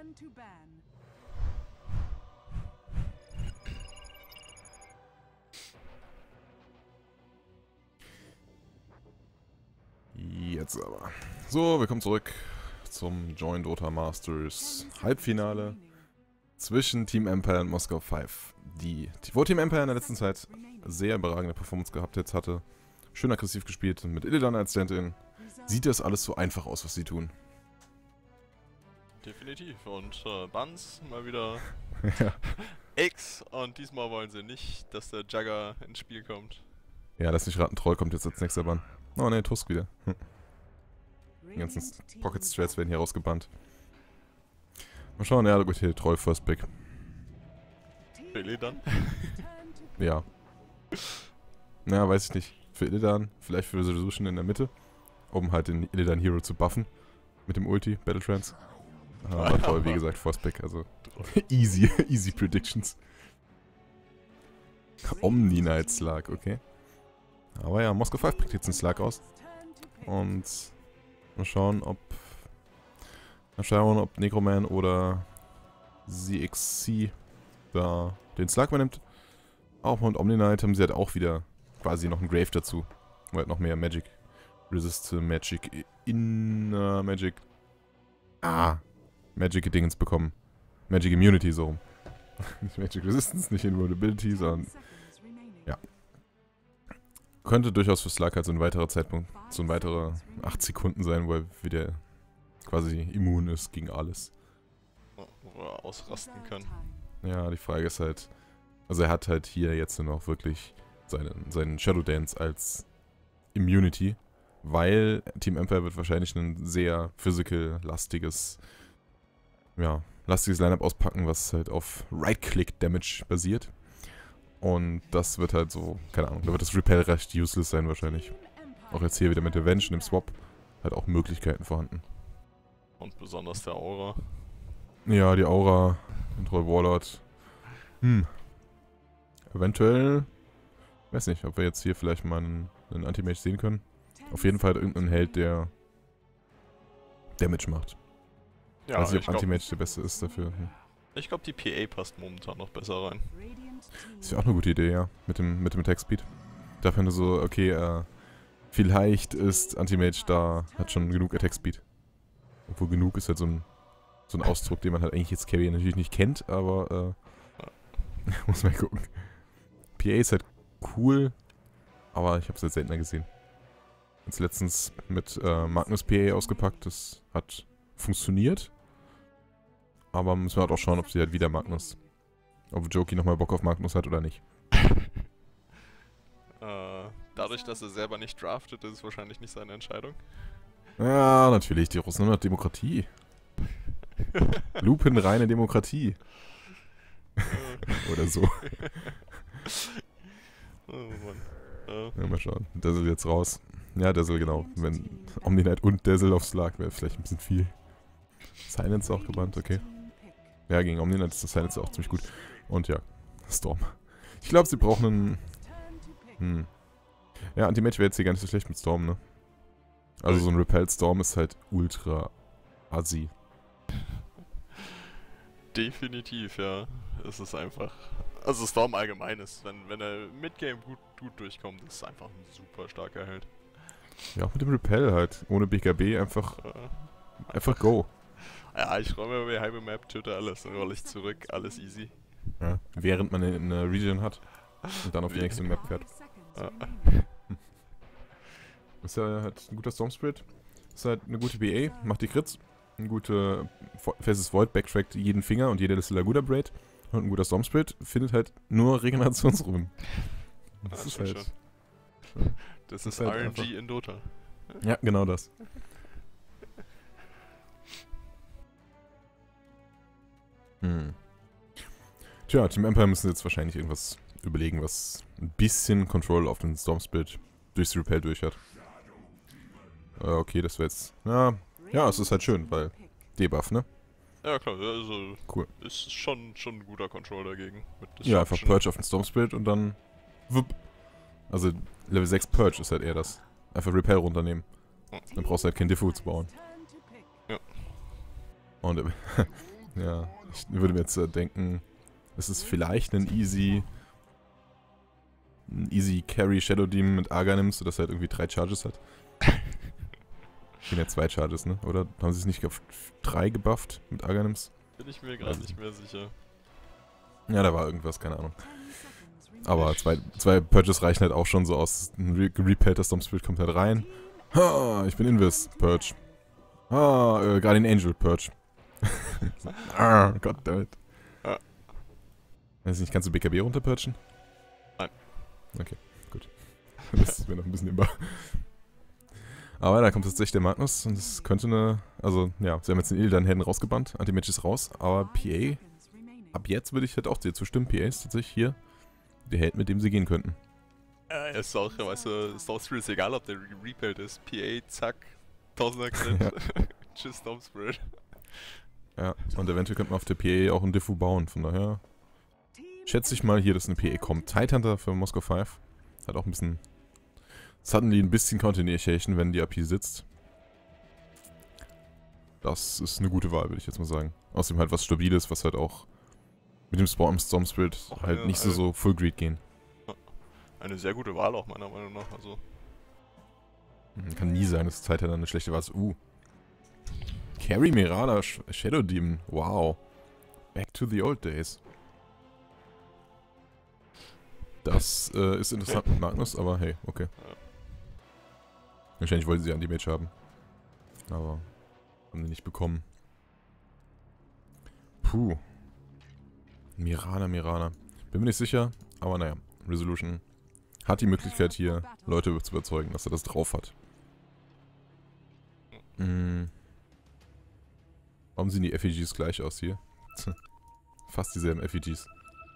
Jetzt aber. So, willkommen zurück zum Join Dota Masters Halbfinale zwischen Team Empire und Moskau 5. Wo Team Empire in der letzten Zeit sehr überragende Performance gehabt jetzt hatte. Schön aggressiv gespielt mit Illidan als Stand-in. Sieht das alles so einfach aus, was sie tun? Definitiv. Und Buns mal wieder Ja. X. Und diesmal wollen sie nicht, dass der Jugger ins Spiel kommt. Ja, lass nicht raten, Troll kommt jetzt als nächster Bann. Oh ne, Tusk wieder. Die ganzen Pocket Strats werden hier rausgebannt. Mal schauen, ja gut, hier Troll First Pick. Für Illidan? Ja. Naja, weiß ich nicht. Für Illidan, vielleicht für Resolution in der Mitte. Um halt den Illidan Hero zu buffen. Mit dem Ulti, Battle Trance. Aber Troll, wie gesagt, First Pick, also easy Predictions. Omni-Night Slug, okay. Aber ja, Moskau 5 pickt jetzt einen Slug aus. Und mal schauen, ob Necroman oder ZXC da den Slug übernimmt. Auch mit Omni-Night haben sie halt auch wieder quasi noch einen Grave dazu. Wo halt noch mehr Magic Resist Magic Magic Magic Dingens bekommen. Magic Immunity so rum. Nicht Magic Resistance, nicht Invulnerability, sondern ja. Könnte durchaus für Slug halt so ein weiterer Zeitpunkt, so ein weiterer 8 Sekunden sein, wo er wieder quasi immun ist gegen alles. Wo er ausrasten kann. Ja, die Frage ist halt, also er hat halt hier jetzt nur noch wirklich seinen Shadow Dance als Immunity, weil Team Empire wird wahrscheinlich ein sehr physical-lastiges Line-Up auspacken, was halt auf Right-Click-Damage basiert. Und das wird halt so, keine Ahnung, da wird das Repel recht useless sein wahrscheinlich. Auch jetzt hier wieder mit der Venge und dem Swap halt auch Möglichkeiten vorhanden. Und besonders der Aura. Ja, die Aura, Control Warlord. Eventuell, weiß nicht, ob wir jetzt hier vielleicht mal einen Anti-Mage sehen können. Auf jeden Fall irgendeinen Held, der Damage macht. Ja, weiß nicht, ob Anti-Mage der beste ist dafür. Ich glaube, die PA passt momentan noch besser rein. Das ist ja auch eine gute Idee, ja. Mit dem Attack Speed. Dafür nur so, okay, vielleicht ist Anti-Mage da, hat schon genug Attack Speed. Obwohl genug ist halt so ein Ausdruck, den man halt eigentlich jetzt Carry natürlich nicht kennt, aber muss man gucken. PA ist halt cool, aber ich habe es halt seltener gesehen. Jetzt letztens mit Magnus PA ausgepackt, das hat funktioniert. Aber müssen wir halt auch schauen, ob sie halt wieder ob Joki nochmal Bock auf Magnus hat oder nicht. Dadurch, dass er selber nicht draftet, ist es wahrscheinlich nicht seine Entscheidung. Ja, natürlich, die Russen haben noch Demokratie. Lupenreine Demokratie. Oder so. Oh Mann. Ja, mal schauen. Dazzle jetzt raus. Ja, Dazzle, genau. Wenn Omni-Night und Dazzle auf Slug wäre vielleicht ein bisschen viel. Silence auch gebannt, okay. Ja, gegen Omni-Night ist das Silence auch ziemlich gut. Und ja, Storm. Ich glaube, sie brauchen einen... Ja, Anti-Mage wäre jetzt hier gar nicht so schlecht mit Storm, ne? Also so ein Repelled Storm ist halt ultra assi. Definitiv, ja. Es ist einfach... Also Storm allgemein ist, wenn er Midgame gut durchkommt, ist es einfach ein super starker Held. Ja, auch mit dem Repel halt. Ohne BKB einfach go. Ja, ich räume über die halbe Map, töte alles, dann rolle ich zurück, alles easy. Ja, während man eine Region hat und dann auf die nächste Map fährt. Ist ja halt ein guter Storm Spirit. Ist halt eine gute BA, macht die Crits. Ein guter Faces Void, backtrackt jeden Finger und jeder ist Laguda Braid. Und ein guter Storm Spirit findet halt nur Regenerationsruhen. Das ist halt... Schon. Das ist halt RNG einfach in Dota. Ja, genau das. Tja, Team Empire müssen jetzt wahrscheinlich irgendwas überlegen, was ein bisschen Control auf den Storm Spirit durchs Repel durch hat. Okay, das wäre jetzt... Ja, es ist halt schön, weil Debuff, ne? Ja klar, also cool. Ist schon ein guter Control dagegen. Ja, einfach Purge auf den Storm Spirit und dann... Wupp. Also Level 6 Purge ist halt eher das. Einfach Repel runternehmen. Dann brauchst du halt kein Diffu zu bauen. Ja. Und Ja, ich würde mir jetzt denken, es ist vielleicht ein easy Carry Shadow Demon mit Arga nimmst, sodass er halt irgendwie 3 Charges hat. Ich bin ja 2 Charges, ne? Oder haben sie es nicht auf 3 gebufft mit Arganims? Bin ich mir gerade nicht mehr sicher. Ja, da war irgendwas, keine Ahnung. Aber zwei Purges reichen halt auch schon so aus. Ein repellter Stormspirit kommt halt rein. Ha, ich bin Invis, Purge. Ah, Guardian Angel, Purge. Ah, goddammit. Ja. Weiß nicht, kannst du BKB runterpurgen? Nein. Okay, gut. Das ist mir noch ein bisschen immer. Aber da kommt tatsächlich der Magnus und es könnte eine. Also, ja, sie haben jetzt den Illidan-Helden rausgebannt. Anti-Mage ist raus, aber PA. Ab jetzt würde ich halt auch dir zustimmen. PA ist tatsächlich hier der Held, mit dem sie gehen könnten. Ist auch, weißt du, Stormspirit ist egal, ob der repelled ist. PA, zack, 1000er Crit. Tschüss, Stormspirit. Ja, und eventuell könnte man auf der PA auch einen Diffu bauen, von daher schätze ich mal hier, dass eine PA kommt. Tidehunter für Moskau 5. Hat auch ein bisschen. Suddenly ein bisschen Continuation, wenn die AP sitzt. Das ist eine gute Wahl, würde ich jetzt mal sagen. Außerdem halt was Stabiles, was halt auch mit dem Stormspirit halt nicht so Full Greed gehen. Eine sehr gute Wahl auch meiner Meinung nach, also. Kann nie sein, dass Tidehunter eine schlechte Wahl ist. Carry Mirana Shadow Demon. Wow. Back to the old days. Das ist interessant mit Magnus, aber hey, okay. Ja. Wahrscheinlich wollten sie Anti-Mage haben. Aber haben sie nicht bekommen. Puh. Mirana. Bin mir nicht sicher, aber naja. Resolution hat die Möglichkeit hier, Leute zu überzeugen, dass er das drauf hat. Warum sehen die Effigies gleich aus hier? Fast dieselben Effigies.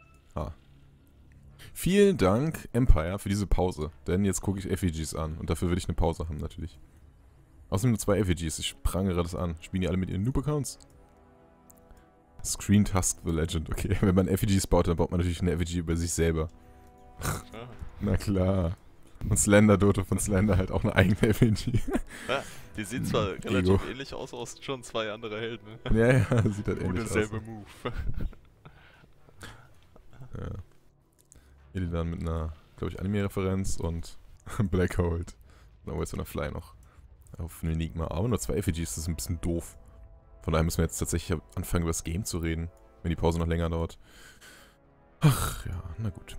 Vielen Dank, Empire, für diese Pause. Denn jetzt gucke ich Effigies an. Und dafür will ich eine Pause haben, natürlich. Außerdem nur 2 Effigies. Ich prangere das an. Spielen die alle mit ihren Noob-Accounts? Screen Tusk the Legend. Okay, wenn man Effigies baut, dann baut man natürlich eine Effigie über sich selber. Na klar. Und Slender, Doto von Slender halt auch eine eigene Effigie. Ja, die sieht zwar relativ ähnlich aus, aber es sind schon 2 andere Helden. Ne? Ja, sieht halt ähnlich aus. Derselbe Move. Ja. Illidan mit einer, glaube ich, Anime-Referenz und Blackhold. Und jetzt einer Fly noch. Auf einen Enigma. Aber nur 2 Effigies, das ist ein bisschen doof. Von daher müssen wir jetzt tatsächlich anfangen, über das Game zu reden. Wenn die Pause noch länger dauert. Ach, ja, na gut.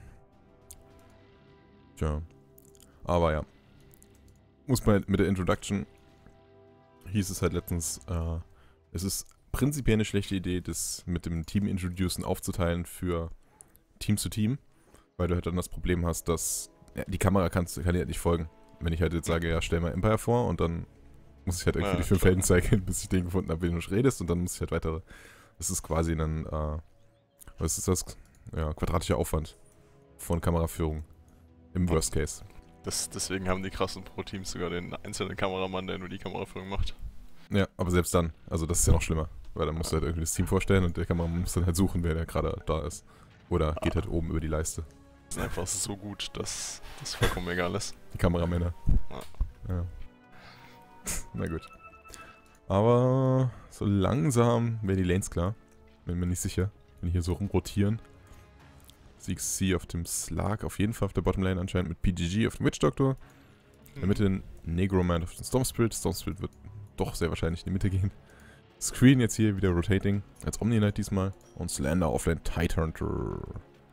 Tja. Aber ja. Muss man mit der Introduction. Hieß es halt letztens, es ist prinzipiell eine schlechte Idee, das mit dem Team-Introducen aufzuteilen für Team zu Team. Weil du halt dann das Problem hast, dass die Kamera kann dir halt nicht folgen. Wenn ich halt jetzt sage, ja, stell mal Empire vor und dann muss ich halt irgendwie die 5 Helden zeigen, bis ich den gefunden habe, wenn du redest und dann muss ich halt weitere. Das ist quasi ein, was ist das? Ja, quadratischer Aufwand von Kameraführung. Im Worst Case. Deswegen haben die krassen Pro-Teams sogar den einzelnen Kameramann, der nur die Kameraführung macht. Ja, aber selbst dann, also das ist ja noch schlimmer. Weil dann musst du halt irgendwie das Team vorstellen und der Kameramann muss dann halt suchen, wer der gerade da ist. Oder geht halt oben über die Leiste. Das ist einfach so gut, dass das vollkommen egal ist. Die Kameramänner. Ja. Na gut. Aber so langsam wäre die Lanes klar. Bin mir nicht sicher. Wenn hier so rumrotieren. CXC auf dem Slark, auf jeden Fall auf der Bottomlane anscheinend mit PGG auf dem Witch Doctor. In der Mitte Negroman auf den Stormspirit. Stormspirit wird doch sehr wahrscheinlich in die Mitte gehen. Screen jetzt hier wieder rotating. Als Omni Knight diesmal. Und Slender offline Tidehunter.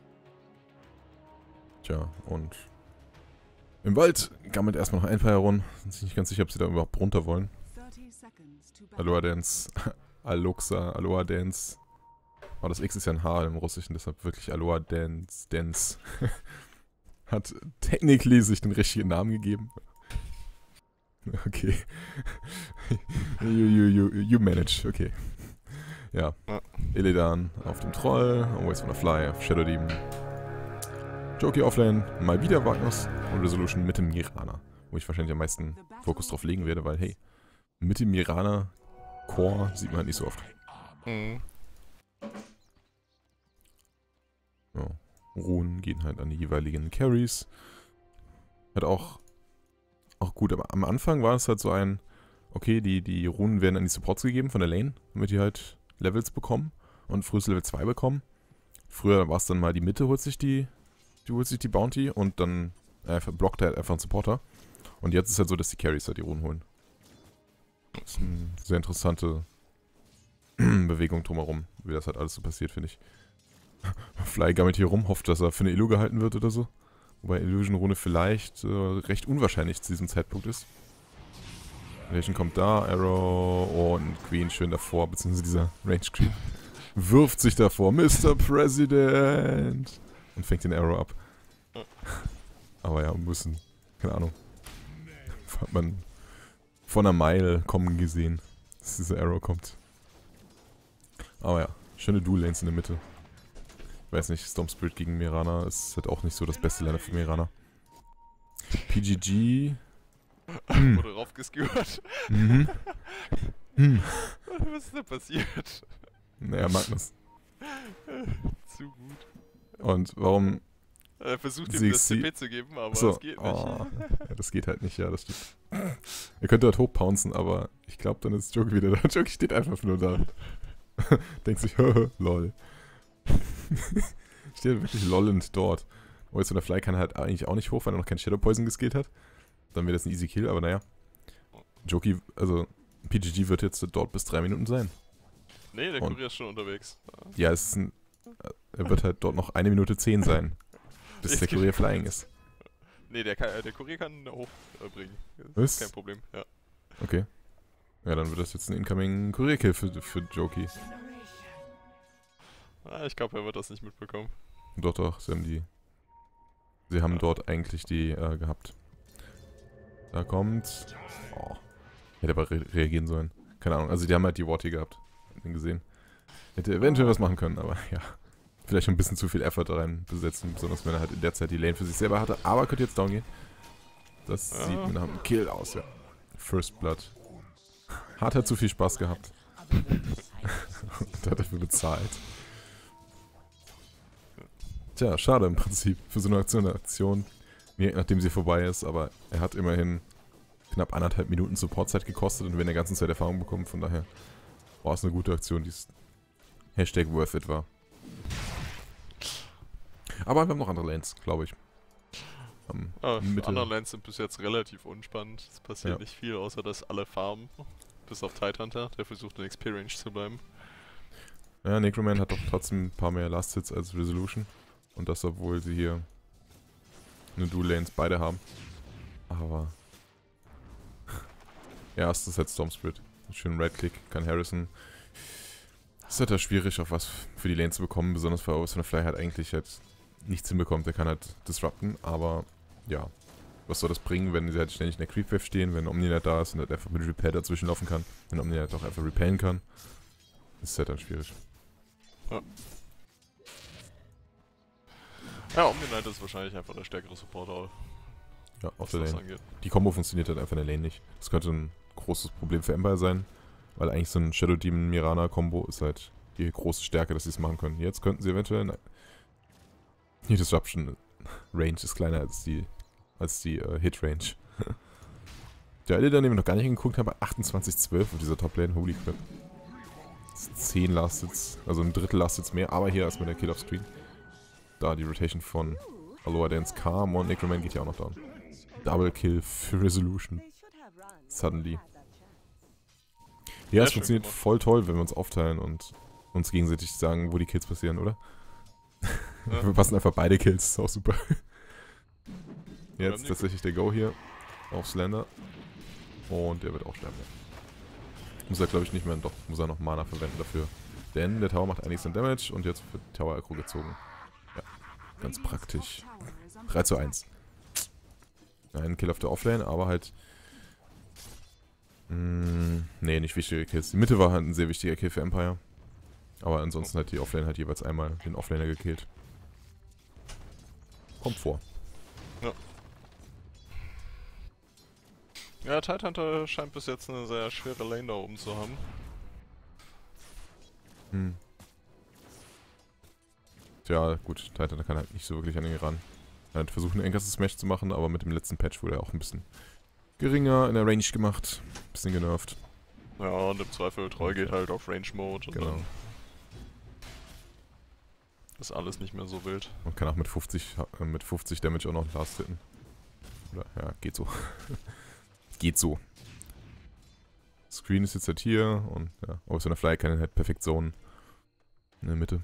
Tja, und im Wald gammelt erstmal noch Empire rum. Sind sich nicht ganz sicher, ob sie da überhaupt runter wollen. Aloha Dance. Aloha Dance. Oh, das X ist ja ein H im Russischen, deshalb wirklich Aloha Dance. Hat technically sich den richtigen Namen gegeben. Okay. you manage, okay. Ja. Illidan auf dem Troll, Always Wanna Fly auf Shadow Demon. Joki Offlane, mal wieder Magnus und Resolution mit dem Mirana. Wo ich wahrscheinlich am meisten Fokus drauf legen werde, weil hey, mit dem Mirana Core sieht man halt nicht so oft. Ja. Runen gehen halt an die jeweiligen Carries. Halt auch gut, aber am Anfang war es halt so ein, okay, die Runen werden an die Supports gegeben von der Lane, damit die halt Levels bekommen und frühes Level 2 bekommen. Früher war es dann mal die Mitte, holt sich die Bounty und dann blockt er halt einfach einen Supporter. Und jetzt ist halt so, dass die Carries halt die Runen holen. Das ist eine sehr interessante Bewegung drumherum, wie das halt alles so passiert, finde ich. Fly gammelt hier rum, hofft, dass er für eine Illu gehalten wird oder so. Wobei Illusion-Rune vielleicht recht unwahrscheinlich zu diesem Zeitpunkt ist. Relation kommt da, Arrow und Queen schön davor, beziehungsweise dieser Range Creep wirft sich davor, Mr. President! Und fängt den Arrow ab. Aber ja, müssen, keine Ahnung. Hat man von einer Mile kommen gesehen, dass dieser Arrow kommt. Aber ja, schöne Dual-Lanes in der Mitte. Ich weiß nicht, Storm Spirit gegen Mirana ist halt auch nicht so das beste Laner für Mirana. PGG. Wurde raufgeskewert. Mhm. Was ist da passiert? Naja, Magnus. Zu gut. Und warum... Er versucht ihm das CP zu geben, aber so, es geht nicht. Ja, das geht halt nicht, ja, das stimmt. Ihr könnt dort hochpouncen, aber ich glaube, dann ist Joki wieder da. Joki steht einfach nur da. Denkt sich, lol. Steht wirklich lollend dort. Oh, jetzt von der Fly kann er halt eigentlich auch nicht hoch, weil er noch kein Shadow Poison geskillt hat. Dann wäre das ein easy Kill, aber naja. Joki, also PGG wird jetzt dort bis 3 Minuten sein. Nee, der Kurier ist schon unterwegs. Ja, es ist er wird halt dort noch 1 Minute 10 sein. Bis der Kurier flying ist. Nee, der Kurier kann hochbringen. Das ist kein Problem, ja. Okay. Ja, dann wird das jetzt ein incoming Kurier-Kill für Joki. Ich glaube, er wird das nicht mitbekommen. Doch, sie haben dort eigentlich die gehabt. Da kommt... Oh. Hätte aber reagieren sollen. Keine Ahnung, also die haben halt die Worte gehabt. Den gesehen. Hätte eventuell was machen können, aber ja. Vielleicht schon ein bisschen zu viel Effort da rein besetzen, besonders wenn er halt in der Zeit die Lane für sich selber hatte. Aber könnte jetzt down gehen. Das sieht mit einem Kill aus, ja. First Blood. Hat halt zu viel Spaß gehabt. Und hat dafür bezahlt. Tja, schade im Prinzip für so eine Aktion. Nachdem sie vorbei ist, aber er hat immerhin knapp 1,5 Minuten Supportzeit gekostet und wir in der ganzen Zeit Erfahrung bekommen, von daher war es eine gute Aktion, die Hashtag worth it war. Aber wir haben noch andere Lanes, glaube ich. Andere Lanes sind bis jetzt relativ unspannend. Es passiert nicht viel, außer dass alle farmen. Bis auf Tidehunter, der versucht in XP-Range zu bleiben. Ja, Necroman hat doch trotzdem ein paar mehr Last-Hits als Resolution. Und das, obwohl sie hier eine Dual-Lanes beide haben. Aber... ja, es ist halt Storm Spirit. Schön Right-Click, kann Harrison. Es ist halt da schwierig, auch was für die Lane zu bekommen, besonders weil Aus von der Fly halt eigentlich halt nichts hinbekommt. Der kann halt disrupten, aber ja. Was soll das bringen, wenn sie halt ständig in der Creep-Wave stehen, wenn Omninet da ist und halt einfach mit Repair dazwischen laufen kann, wenn Omninet auch einfach repellen kann. Das ist halt dann schwierig. Ja. Ja, Omninet ist wahrscheinlich einfach der stärkere Supporter. Ja, auf der Lane. Die Combo funktioniert halt einfach in der Lane nicht. Das könnte ein großes Problem für Empire sein, weil eigentlich so ein Shadow Demon Mirana Combo ist halt die große Stärke, dass sie es machen können. Jetzt könnten sie eventuell... Nein. Die Disruption Range ist kleiner als die Hit Range. Der alle, den wir noch gar nicht hingeguckt haben, 28-12 auf dieser Top Lane. Holy crap. 10 Last Hits, also ein Drittel Last Hits mehr, aber hier erstmal der Kill auf Screen. Da die Rotation von Aloha Dance kam und Necroman geht ja auch noch down. Double Kill für Resolution. Suddenly. Ja, es funktioniert voll toll, wenn wir uns aufteilen und uns gegenseitig sagen, wo die Kills passieren, oder? Ja. Wir passen einfach beide Kills, ist auch super. Jetzt tatsächlich der Go hier auf Slender. Und der wird auch sterben, ja. Muss er, glaube ich, nicht mehr, doch, muss er noch Mana verwenden dafür. Denn der Tower macht einiges an Damage und jetzt wird Tower Aggro gezogen. Ja, ganz praktisch. 3:1. Ein Kill auf der Offlane, aber halt... nee, nicht wichtige Kills. Die Mitte war halt ein sehr wichtiger Kill für Empire. Aber ansonsten hat die Offlane halt jeweils einmal den Offlaner gekillt. Kommt vor. Ja. Ja, Tidehunter scheint bis jetzt eine sehr schwere Lane da oben zu haben. Tja, gut, Tidehunter kann halt nicht so wirklich an ihn ran. Er hat versucht, einen Anchors Smash zu machen, aber mit dem letzten Patch wurde er auch ein bisschen geringer in der Range gemacht. Ein bisschen genervt. Ja, und im Zweifel Troll geht halt auf Range Mode und Genau. dann ist alles nicht mehr so wild. Und kann auch mit 50 Damage auch noch Last hitten. Oder, ja, geht so. Geht so. Screen ist jetzt halt hier und ja, aus einer Fly kann er halt perfekt zonen. In der Mitte.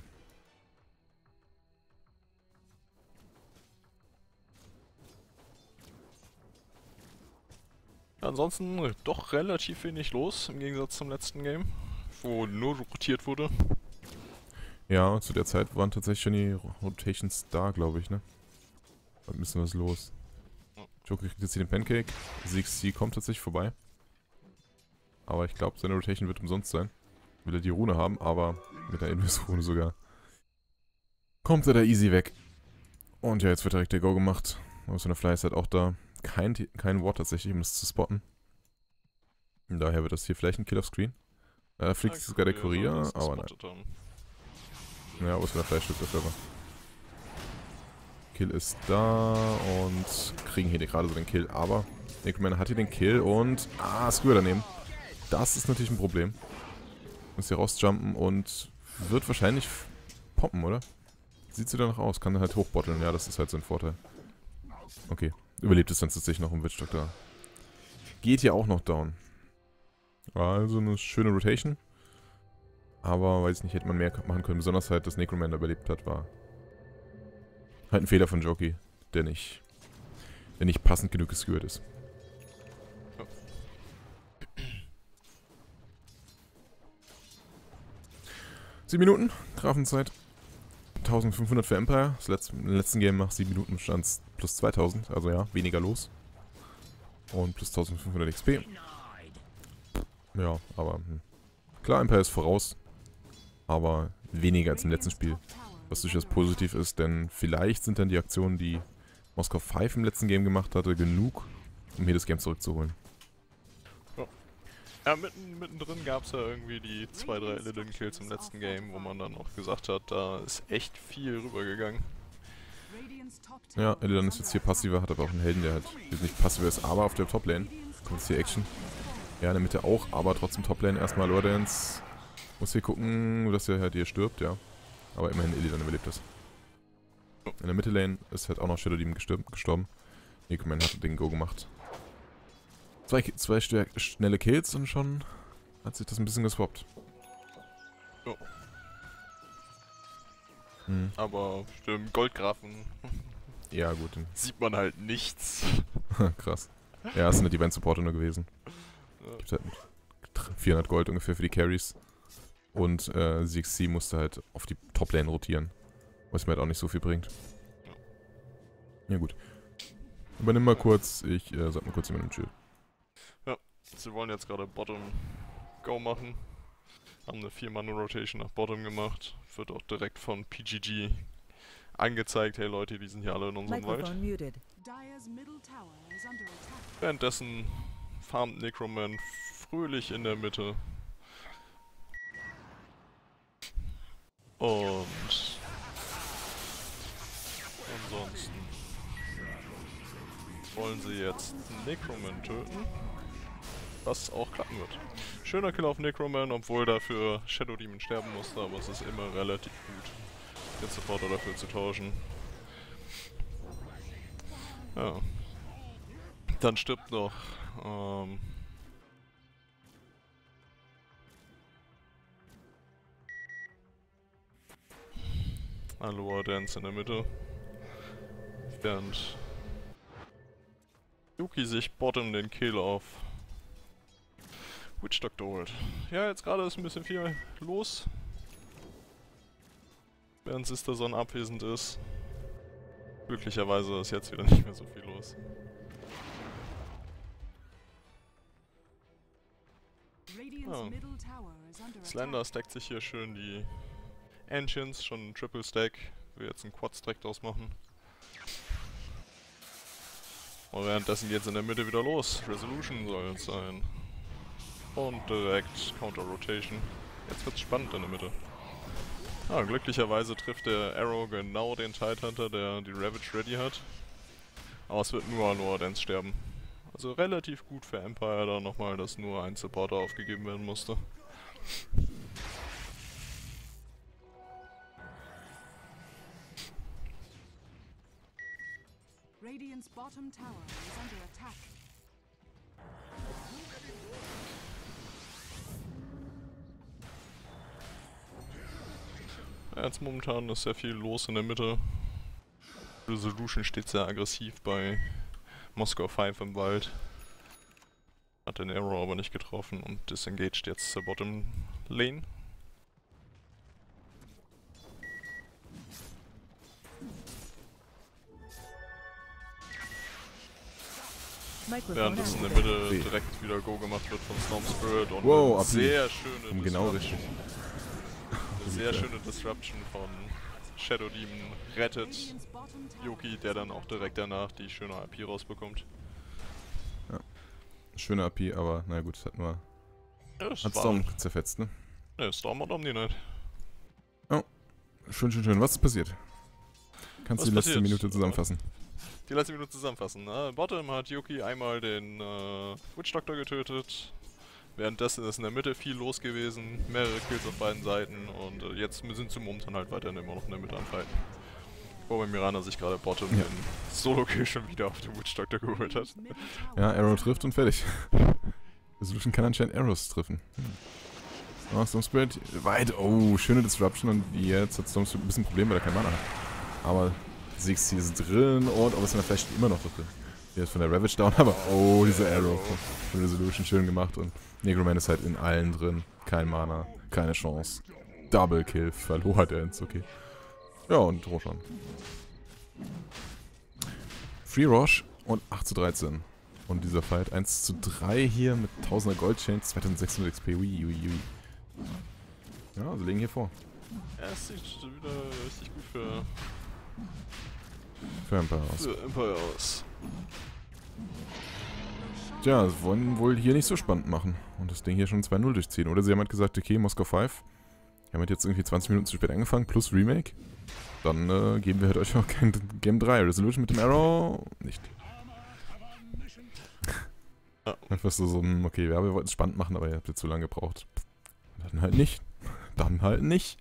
Ansonsten doch relativ wenig los im Gegensatz zum letzten Game, wo nur rotiert wurde. Ja, zu der Zeit waren tatsächlich schon die Rotations da, glaube ich, ne? War ein bisschen was los. Joker kriegt jetzt hier den Pancake. ZXC kommt tatsächlich vorbei. Aber ich glaube, seine Rotation wird umsonst sein. Will er die Rune haben, aber mit der Invis-Rune sogar. Kommt er da easy weg. Und ja, jetzt wird direkt der Go gemacht. Aus einer Fly ist halt auch da. Kein Ward tatsächlich, um das zu spotten. Und daher wird das hier vielleicht ein Kill auf Screen. Da fliegt sogar der Kurier, aber nein. Ja, aus einer Fly stirbt der selber. Kill ist da und kriegen hier gerade so den Kill, aber Necroman hat hier den Kill und Skewer daneben. Das ist natürlich ein Problem. Muss hier rausjumpen und wird wahrscheinlich poppen, oder? Sieht sie danach aus, kann halt hochbotteln, ja, das ist halt so ein Vorteil. Okay, überlebt es dann tatsächlich noch im Witchstock da. Geht hier auch noch down. Also eine schöne Rotation. Aber, weiß ich nicht, hätte man mehr machen können. Besonders halt, dass Necroman da überlebt hat, war halt ein Fehler von Jockey, der nicht passend genug geskewert ist. Ja. 7 Minuten, Grafenzeit. 1500 für Empire. Im letzten Game nach 7 Minuten stand es plus 2000, also ja, weniger los. Und plus 1500 XP. Ja, aber klar, Empire ist voraus. Aber weniger als im letzten Spiel. Was durchaus positiv ist, denn vielleicht sind dann die Aktionen, die Moskau 5 im letzten Game gemacht hatte, genug, um hier das Game zurückzuholen. Ja, mittendrin gab es ja irgendwie die 2-3 Illidan-Kills im letzten Game, wo man dann auch gesagt hat, da ist echt viel rübergegangen. Ja, Illidan ist jetzt hier passiver, hat aber auch einen Helden, der halt nicht passiver ist, aber auf der Top-Lane kommt jetzt hier Action. Ja, in der Mitte auch, aber trotzdem Top-Lane erstmal Lordance. Muss hier gucken, dass er halt hier stirbt, ja. Aber immerhin Illidan überlebt das. In der Mitte-Lane ist halt auch noch Shadow Demon gestorben. Necroman hat den Go gemacht. Zwei schnelle Kills und schon hat sich das ein bisschen geswappt. Jo. Hm. Aber im Goldgrafen Ja, gut. sieht man halt nichts. Krass. Ja, es sind halt die Divine Supporter nur gewesen. Ja. Gibt halt 400 Gold ungefähr für die Carries. Und ZXC musste halt auf die Top-Lane rotieren. Was mir halt auch nicht so viel bringt. Ja gut. Übernimm mal kurz, ich sag mal kurz jemandem Chill. Ja, sie wollen jetzt gerade Bottom Go machen. Haben eine 4-Mann-Rotation nach Bottom gemacht. Wird auch direkt von PGG angezeigt, hey Leute, die sind hier alle in unserem Wald. Währenddessen farmt Necroman fröhlich in der Mitte. Und ansonsten wollen sie jetzt Necroman töten, was auch klappen wird. Schöner Kill auf Necroman, obwohl dafür Shadow Demon sterben musste, aber es ist immer relativ gut, den Supporter dafür zu tauschen. Ja. Dann stirbt noch Aloha Dance in der Mitte. Während Yuki sich bottom den Kill auf Witch Doctor holt. Ja, jetzt gerade ist ein bisschen viel los. Während Sisterson abwesend ist. Glücklicherweise ist jetzt wieder nicht mehr so viel los. Ja. Slender stackt sich hier schön die Ancients, schon ein Triple Stack. Will jetzt einen Quad Stack draus machen. Und währenddessen geht's in der Mitte wieder los. Resolution soll es sein. Und direkt Counter Rotation. Jetzt wird's spannend in der Mitte. Glücklicherweise trifft der Arrow genau den Tidehunter, der die Ravage ready hat. Aber es wird nur Aloha Dance sterben. Also relativ gut für Empire da nochmal, dass nur ein Supporter aufgegeben werden musste. Radiant's bottom tower is under attack. Ja, jetzt momentan ist sehr viel los in der Mitte. Resolution steht sehr aggressiv bei Moskau 5 im Wald. Hat den Arrow aber nicht getroffen und disengaged jetzt zur Bottom Lane. Während es in der Mitte direkt wieder Go gemacht wird von Storm Spirit und wow, eine sehr schöne genau richtig. Eine sehr schöne Disruption von Shadow Demon rettet Yuki, der dann auch direkt danach die schöne AP rausbekommt. Ja. Schöne AP, aber na gut, hat nur... Ja, hat Storm zerfetzt, ne? Ne, Storm und Omni-Knight. Oh, schön, schön, schön. Was ist passiert? Kannst du die letzte Minute zusammenfassen? Die letzte Minute zusammenfassen. Bottom hat Yuki einmal den Witch Doctor getötet. Währenddessen ist in der Mitte viel los gewesen, mehrere Kills auf beiden Seiten und jetzt sind sie momentan halt weiterhin immer noch in der Mitte am Fighten. Wobei Mirana sich gerade Bottom den Solo-Kill schon wieder auf den Witch Doctor geholt hat. Ja, Arrow trifft und fertig. Resolution kann anscheinend Arrows treffen. Oh, Storm Spirit weit. Oh, schöne Disruption und jetzt hat Storm Spirit ein bisschen Probleme, weil er kein Mana hat. Aber Ziggs ist drin und aber ist in der Flash immer noch drin. Hier ist von der Ravage down, aber oh, diese Arrow von Resolution schön gemacht und Negroman ist halt in allen drin. Kein Mana, keine Chance. Double Kill, verloren der ins, okay. Ja, und Roshan. Free Rosh und 8:13. Und dieser Fight 1:3 hier mit 1000er Goldchains, 2600 XP, ui, ui, ui. Ja, sie legen hier vor. Ja, es sieht wieder richtig gut für Empire aus. Für Empire aus. Tja, sie wollen wohl hier nicht so spannend machen und das Ding hier schon 2-0 durchziehen. Oder sie haben halt gesagt, okay, Moskau 5, wir haben halt jetzt irgendwie 20 Minuten zu spät angefangen, plus Remake. Dann geben wir halt euch auch kein Game 3. Resolution mit dem Arrow nicht. Ja. Einfach so ein, okay, ja, wir wollten es spannend machen, aber ihr habt jetzt zu lange gebraucht. Dann halt nicht. Dann halt nicht.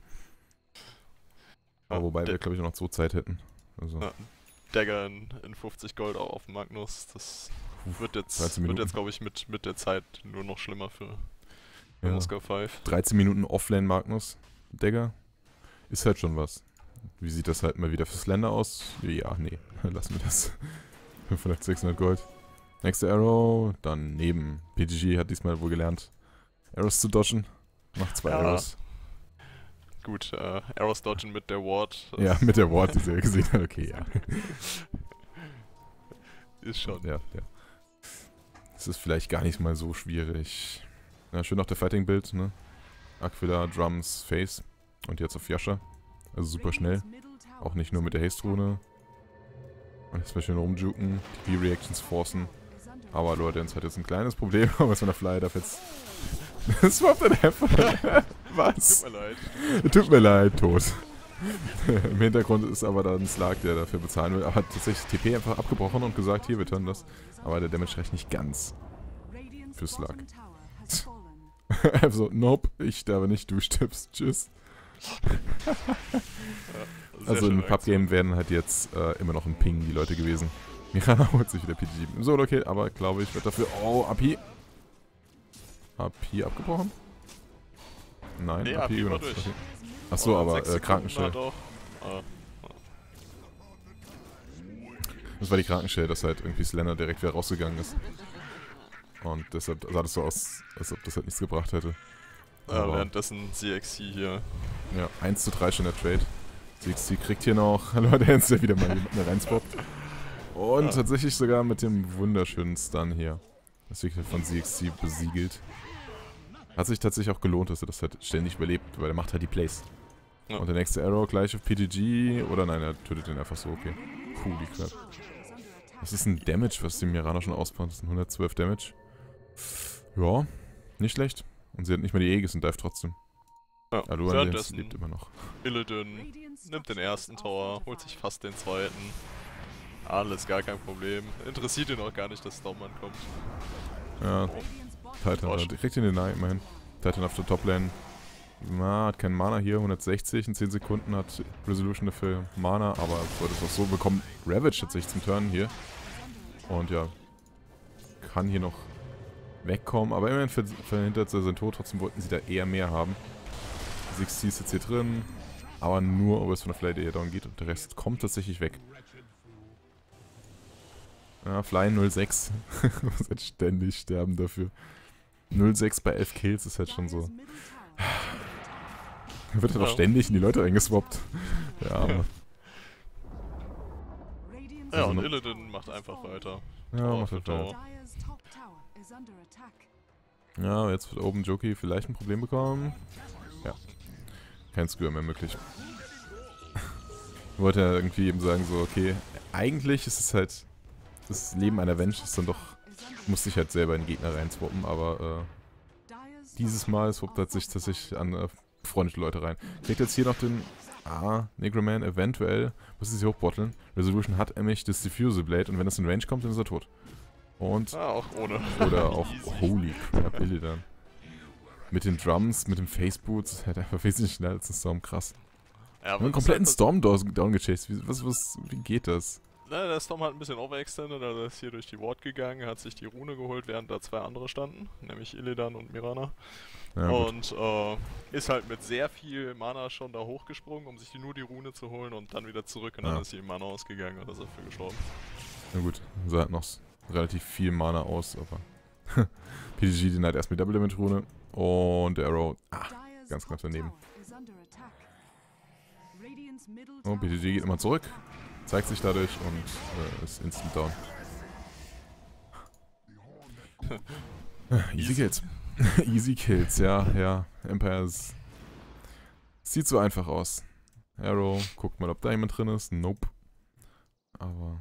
Aber wobei wir, glaube ich, auch noch so Zeit hätten. Also. Ja. Dagger in 50 Gold auch auf Magnus, das wird jetzt glaube ich, mit der Zeit nur noch schlimmer für Moskau 5. 13 Minuten Offlane Magnus, Dagger, ist halt schon was. Wie sieht das halt mal wieder für Slender aus? Ja, nee, lassen wir das. 500, 600 Gold. Nächste Arrow, dann neben. PGG hat diesmal wohl gelernt, Arrows zu dodgen. Macht 2 Arrows. Gut, Arrows dodgen mit der Ward. Ja, mit der Ward, die sie gesehen hat, okay, ja. Ist schon. Ja. Das ist vielleicht gar nicht mal so schwierig. Ja, schön noch der Fighting-Bild, ne? Aquila, Drums, Face und jetzt auf Yasha. Also super schnell. Auch nicht nur mit der Haste-Rune. Und jetzt mal schön rumjuken, die B-Reactions forcen. Aber Leute, uns hat jetzt ein kleines Problem, was von der Fly darf jetzt... Das war der F. Was? Tut mir leid. Tut mir leid, tot. Im Hintergrund ist aber dann Slark, der dafür bezahlen will. Aber hat tatsächlich TP einfach abgebrochen und gesagt, hier, wir turnen das. Aber der Damage reicht nicht ganz für Slark. Einfach so, nope, ich sterbe nicht, du stirbst, tschüss. Also im Pub-Game wären halt jetzt immer noch ein Ping die Leute gewesen. Mirana holt sich wieder PG im Solo-Kill, aber glaube ich wird dafür... Oh, AP. AP abgebrochen? Nein, nee, AP war durch. Okay. Achso, aber Krankenstell. Das war die Krankenstell, dass halt irgendwie Slender direkt wieder rausgegangen ist. Und deshalb sah das so aus, als ob das halt nichts gebracht hätte. Währenddessen CXC hier. Ja, 1:3 schon der Trade. CXC kriegt hier noch... Hallo, der ist ja wieder mal jemanden reinspoppt. Und tatsächlich sogar mit dem wunderschönen Stun hier. Das wird von CXC besiegelt. Hat sich tatsächlich auch gelohnt, dass er das halt ständig überlebt, weil er macht halt die Plays. Ja. Und der nächste Arrow gleich auf PGG, oder nein, er tötet den einfach so, okay. Holy crap. Das ist ein Damage, was die Mirana schon ausbaut. Das sind 112 Damage. Ja, nicht schlecht. Und sie hat nicht mal die Aegis und dive trotzdem. Ja, Aluan lebt immer noch. Illidan nimmt den ersten Tower, holt sich fast den zweiten. Alles gar kein Problem. Interessiert ihn auch gar nicht, dass Stormman kommt. Ja, Radiant's bottom Titan, Oh, direkt in den Night, immerhin. Titan auf der Toplane. Hat keinen Mana hier, 160 in 10 Sekunden hat Resolution dafür Mana, aber sollte es auch so bekommen. Ravage tatsächlich zum Turn hier. Und ja, kann hier noch wegkommen, aber immerhin verhindert er seinen Tod, trotzdem wollten sie da eher mehr haben. 6C ist jetzt hier drin, aber nur, ob es von der Fly eher down geht und der Rest kommt tatsächlich weg. Ja, Fly 06. Muss halt ständig sterben dafür. 06 bei 11 Kills ist halt schon so. Dire's middle tower Da wird halt auch ständig in die Leute eingeswappt. Ja, aber. Radiant's Ja, Also und noch- Illidan macht einfach weiter. Ja, Tower macht für halt Tower. weiter. Dire's top tower is under attack. Ja, jetzt wird oben Joki vielleicht ein Problem bekommen. Ja. Kein Skewer mehr möglich. Ich wollte ja irgendwie eben sagen, so, okay, eigentlich ist es halt. Das Leben einer Venge ist dann doch. Musste ich halt selber in den Gegner reinswappen, aber Dire's dieses Mal swappt er sich tatsächlich an befreundete Leute rein. Kriegt jetzt hier noch den. Negroman eventuell. Muss sie hochbotteln. Resolution hat nämlich das Diffusal Blade und wenn das in Range kommt, dann ist er tot. Und. Ah, auch ohne. Oder auch. Easy. Holy crap, Illidan. Mit den Drums, mit dem Faceboots, ist halt einfach wesentlich schneller als ein Storm, krass. Ja, Wir haben aber einen kompletten Storm down gechased. Wie geht das? Na, der Storm hat ein bisschen overextended, also ist hier durch die Ward gegangen, hat sich die Rune geholt, während da zwei andere standen, nämlich Illidan und Mirana. Ja, gut. Und ist halt mit sehr viel Mana schon da hochgesprungen, um sich nur die Rune zu holen und dann wieder zurück und Ja. dann ist die Mana ausgegangen und ist dafür gestorben. Na gut, sah halt noch relativ viel Mana aus, aber. PDG den halt erst mit Double Damage Rune. Und der Arrow. Dire's ganz knapp top daneben. tower is under attack. Radiant's middle Oh, tower PDG geht is immer under zurück. attack. Zeigt sich dadurch und ist instant down. Easy Kills. Easy Kills, ja. Empires. Sieht so einfach aus. Arrow, guckt mal, ob da jemand drin ist. Nope. Aber.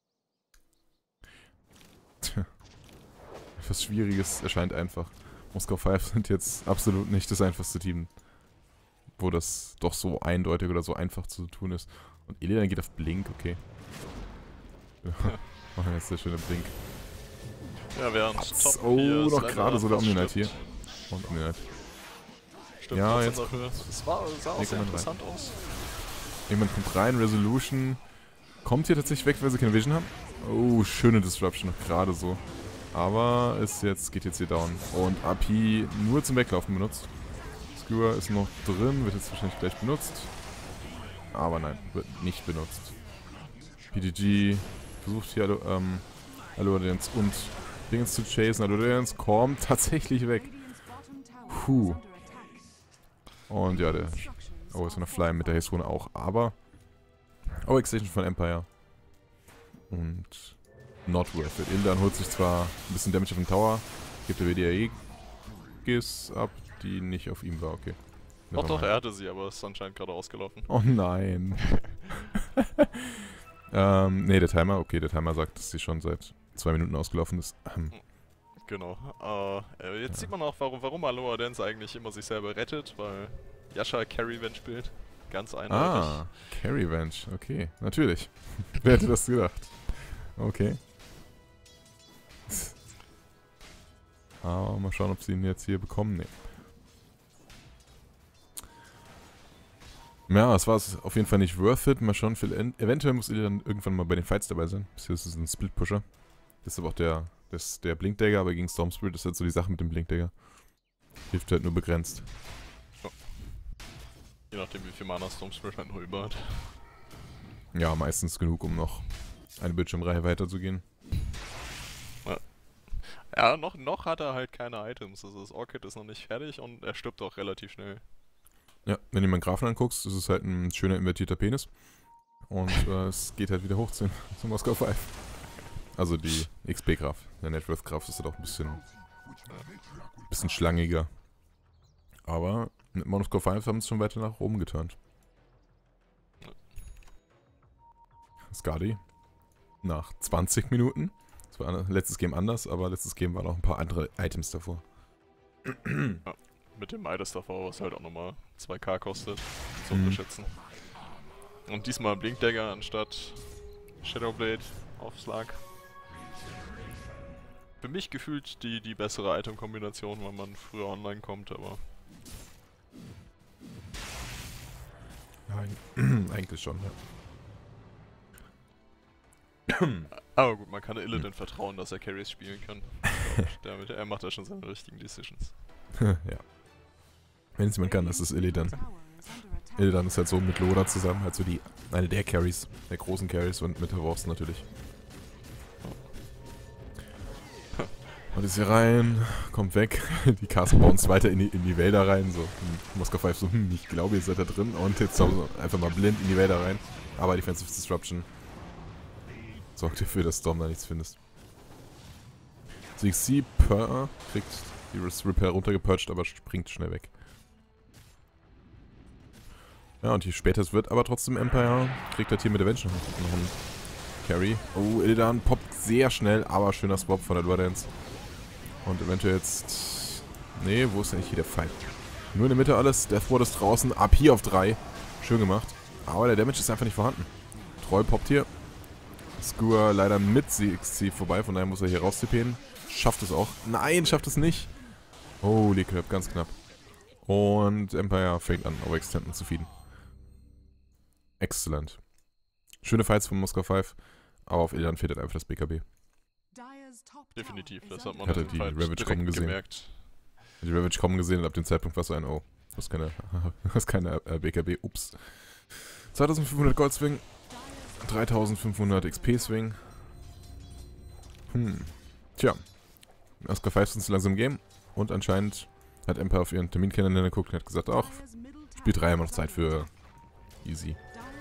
Tja. Etwas Schwieriges erscheint einfach. Moskau 5 sind jetzt absolut nicht das einfachste Team, wo das doch so eindeutig oder so einfach zu tun ist. Und Illidan geht auf Blink, okay. Machen jetzt der schöne Blink. Ja, während Patz. Top Oh, 4 noch Slender gerade so der fast Omni-Knight stirbt. hier. Und Omni-Knight. Stimmt, Ja, trotzdem jetzt dafür. Es sah auch sehr kommt rein. interessant aus. Jemand kommt rein, Resolution. Kommt hier tatsächlich weg, weil sie keine Vision haben. Oh, schöne Disruption, noch gerade so. Aber geht jetzt hier down. Und AP nur zum Weglaufen benutzt. Skewer ist noch drin, wird jetzt wahrscheinlich gleich benutzt. Aber nein, wird nicht benutzt. PDG versucht hier Alliance und Dingens zu chasen. Alliance kommt tatsächlich weg. Radiant's bottom tower Puh. is under attack. Und ja, der Structures Oh, ist are eine Fly mit der Haze-Rune auch, aber Extension von Empire. Und not worth it. Illidan holt sich zwar ein bisschen Damage auf den Tower, gibt der WDAE-Gis ab, die nicht auf ihm war, okay. Doch, Nevermind. er hatte sie, aber ist anscheinend gerade ausgelaufen. Oh nein. Nee, der Timer sagt, dass sie schon seit 2 Minuten ausgelaufen ist. Genau. Jetzt sieht man auch, warum Aloha Dance eigentlich immer sich selber rettet, weil Yasha Carry-Venge spielt. Ganz eindeutig. Carry-Venge, okay, natürlich. Wer hätte das gedacht? Okay. Aber mal schauen, ob sie ihn jetzt hier bekommen. Nee. Ja, es war auf jeden Fall nicht worth it. Mal schauen, eventuell muss Illidan irgendwann mal bei den Fights dabei sein. Bisher ist es ein Split-Pusher. Das ist aber auch der Blink-Dagger, aber gegen Storm Spirit ist halt so die Sache mit dem Blink-Dagger. Hilft halt nur begrenzt. Je nachdem, wie viel Mana Storm Spirit halt noch über hat. Ja, meistens genug, um noch eine Bildschirmreihe weiterzugehen. Ja, noch hat er halt keine Items. Also das Orchid ist noch nicht fertig und er stirbt auch relativ schnell. Ja, wenn du dir mal einen Graphen anguckst, ist es halt ein schöner invertierter Penis. Und es geht halt wieder hoch zum Moskau 5. Also die XP-Graph. Der Networth-Graph ist halt auch ein bisschen schlangiger. Aber mit Moskau 5 haben es schon weiter nach oben geturnt. Skadi. Nach 20 Minuten. Das war letztes Game anders, aber letztes Game waren noch ein paar andere Items davor. Mit dem Midas davor, was halt auch nochmal 2k kostet, zu unterschätzen. Und diesmal Blink Dagger anstatt Shadowblade, Aufschlag. Für mich gefühlt die bessere Item-Kombination, wenn man früher online kommt, aber... Nein, eigentlich schon, ja. Aber gut, man kann Illidan vertrauen, dass er Carries spielen kann. Damit, er macht ja schon seine richtigen Decisions. Ja. Wenn es jemand kann, das ist Illidan. Illidan ist halt so mit Loda zusammen, halt so eine der Carries, der großen Carries und mit der Wurst natürlich. Und ist hier rein, kommt weg, die Caster bounced weiter in die Wälder rein, so. Moskau 5 so, ich glaube ihr seid da drin und jetzt so einfach mal blind in die Wälder rein. Aber Defensive Disruption sorgt dafür, dass Storm da nichts findest. CXC kriegt die Repair runtergepurcht, aber springt schnell weg. Ja, und je später es wird, aber trotzdem Empire kriegt das hier mit Avenge noch einen Carry. Oh, Illidan poppt sehr schnell, aber schöner Swap von der Dance. Und eventuell jetzt... Nee, wo ist eigentlich hier der Fight? Nur in der Mitte alles, Deathward ist draußen, AP auf 3. Schön gemacht. Aber der Damage ist einfach nicht vorhanden. Troll poppt hier. Skewer leider mit CXC vorbei, von daher muss er hier raus TPen. Schafft es auch. Nein, schafft es nicht. Holy crap, ganz knapp. Und Empire fängt an, Overextenden zu feeden. Exzellent. Schöne Fights von Moskau 5, aber auf Illidan fehlt halt einfach das BKB. Definitiv, das hat man Hatte auf die jeden Fall Ravage kommen gesehen. gemerkt. Die Ravage kommen gesehen und ab dem Zeitpunkt war es so ein Oh. Das ist keine BKB, ups. 2500 Gold Swing, 3500 XP Swing. Tja. Moskau 5 sind zu langsam im Game und anscheinend hat Empire auf ihren Terminkalender geguckt und hat gesagt, ach, Spiel 3 haben wir noch Zeit für easy.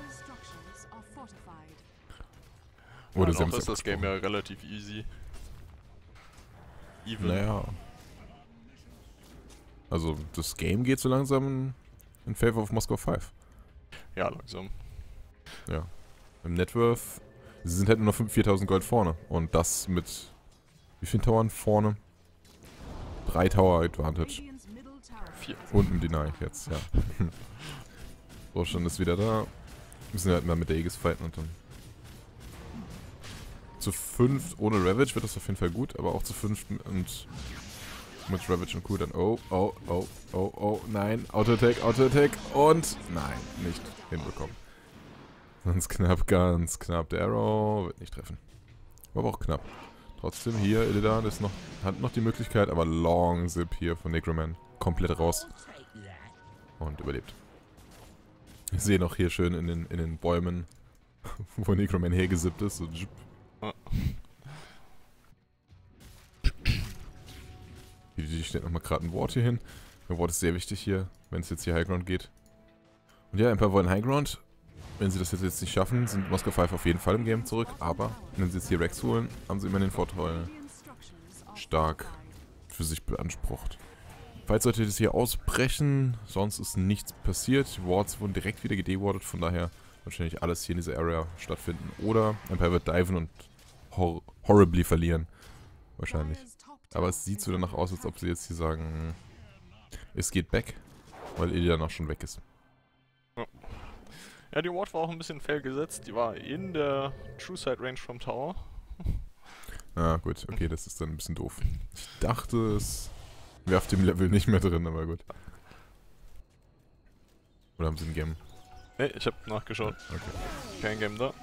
Oder sie haben ist das Game ja relativ easy. Even. Naja. Also das Game geht so langsam in favor of Moskau 5. Ja, langsam. Ja. Im Networth, sie sind halt nur noch 4000 Gold vorne. Und das mit wie vielen Towern vorne? 3 Tower Advantage. 4. Und ein Deny jetzt, ja. Rostand ist wieder da. Müssen wir halt mal mit der Aegis fighten und dann. Zu 5 ohne Ravage wird das auf jeden Fall gut, aber auch zu 5 und mit Ravage und Q dann. Oh, nein. Auto-Attack und nein, nicht hinbekommen. Ganz knapp. Der Arrow wird nicht treffen. War aber auch knapp. Trotzdem hier, Illidan hat noch die Möglichkeit, aber Long Zip hier von Necroman. Komplett raus. Und überlebt. Ich sehe noch hier schön in den Bäumen, wo Necroman hergesippt ist. So. Hier steht nochmal gerade ein Ward hier hin. Der Ward ist sehr wichtig hier, wenn es jetzt hier Highground geht. Und ja, Empire wollen Highground. Wenn sie das jetzt nicht schaffen, sind Moskau 5 auf jeden Fall im Game zurück. Aber wenn sie jetzt hier Rex holen, haben sie immer den Vorteil stark für sich beansprucht. Falls sollte das hier ausbrechen, sonst ist nichts passiert. Die Wards wurden direkt wieder gedewardet, von daher wahrscheinlich alles hier in dieser Area stattfinden. Oder Empire wird diven und horribly verlieren. Wahrscheinlich. Aber es sieht so danach aus, als ob sie jetzt hier sagen, es geht back, weil Illidan auch schon weg ist. Ja, die Ward war auch ein bisschen fail gesetzt. Die war in der True Side Range vom Tower. Ah, gut, okay, das ist dann ein bisschen doof. Ich dachte, es wäre auf dem Level nicht mehr drin, aber gut. Oder haben sie ein Game? Ne, ich hab nachgeschaut. Okay. Kein Game da.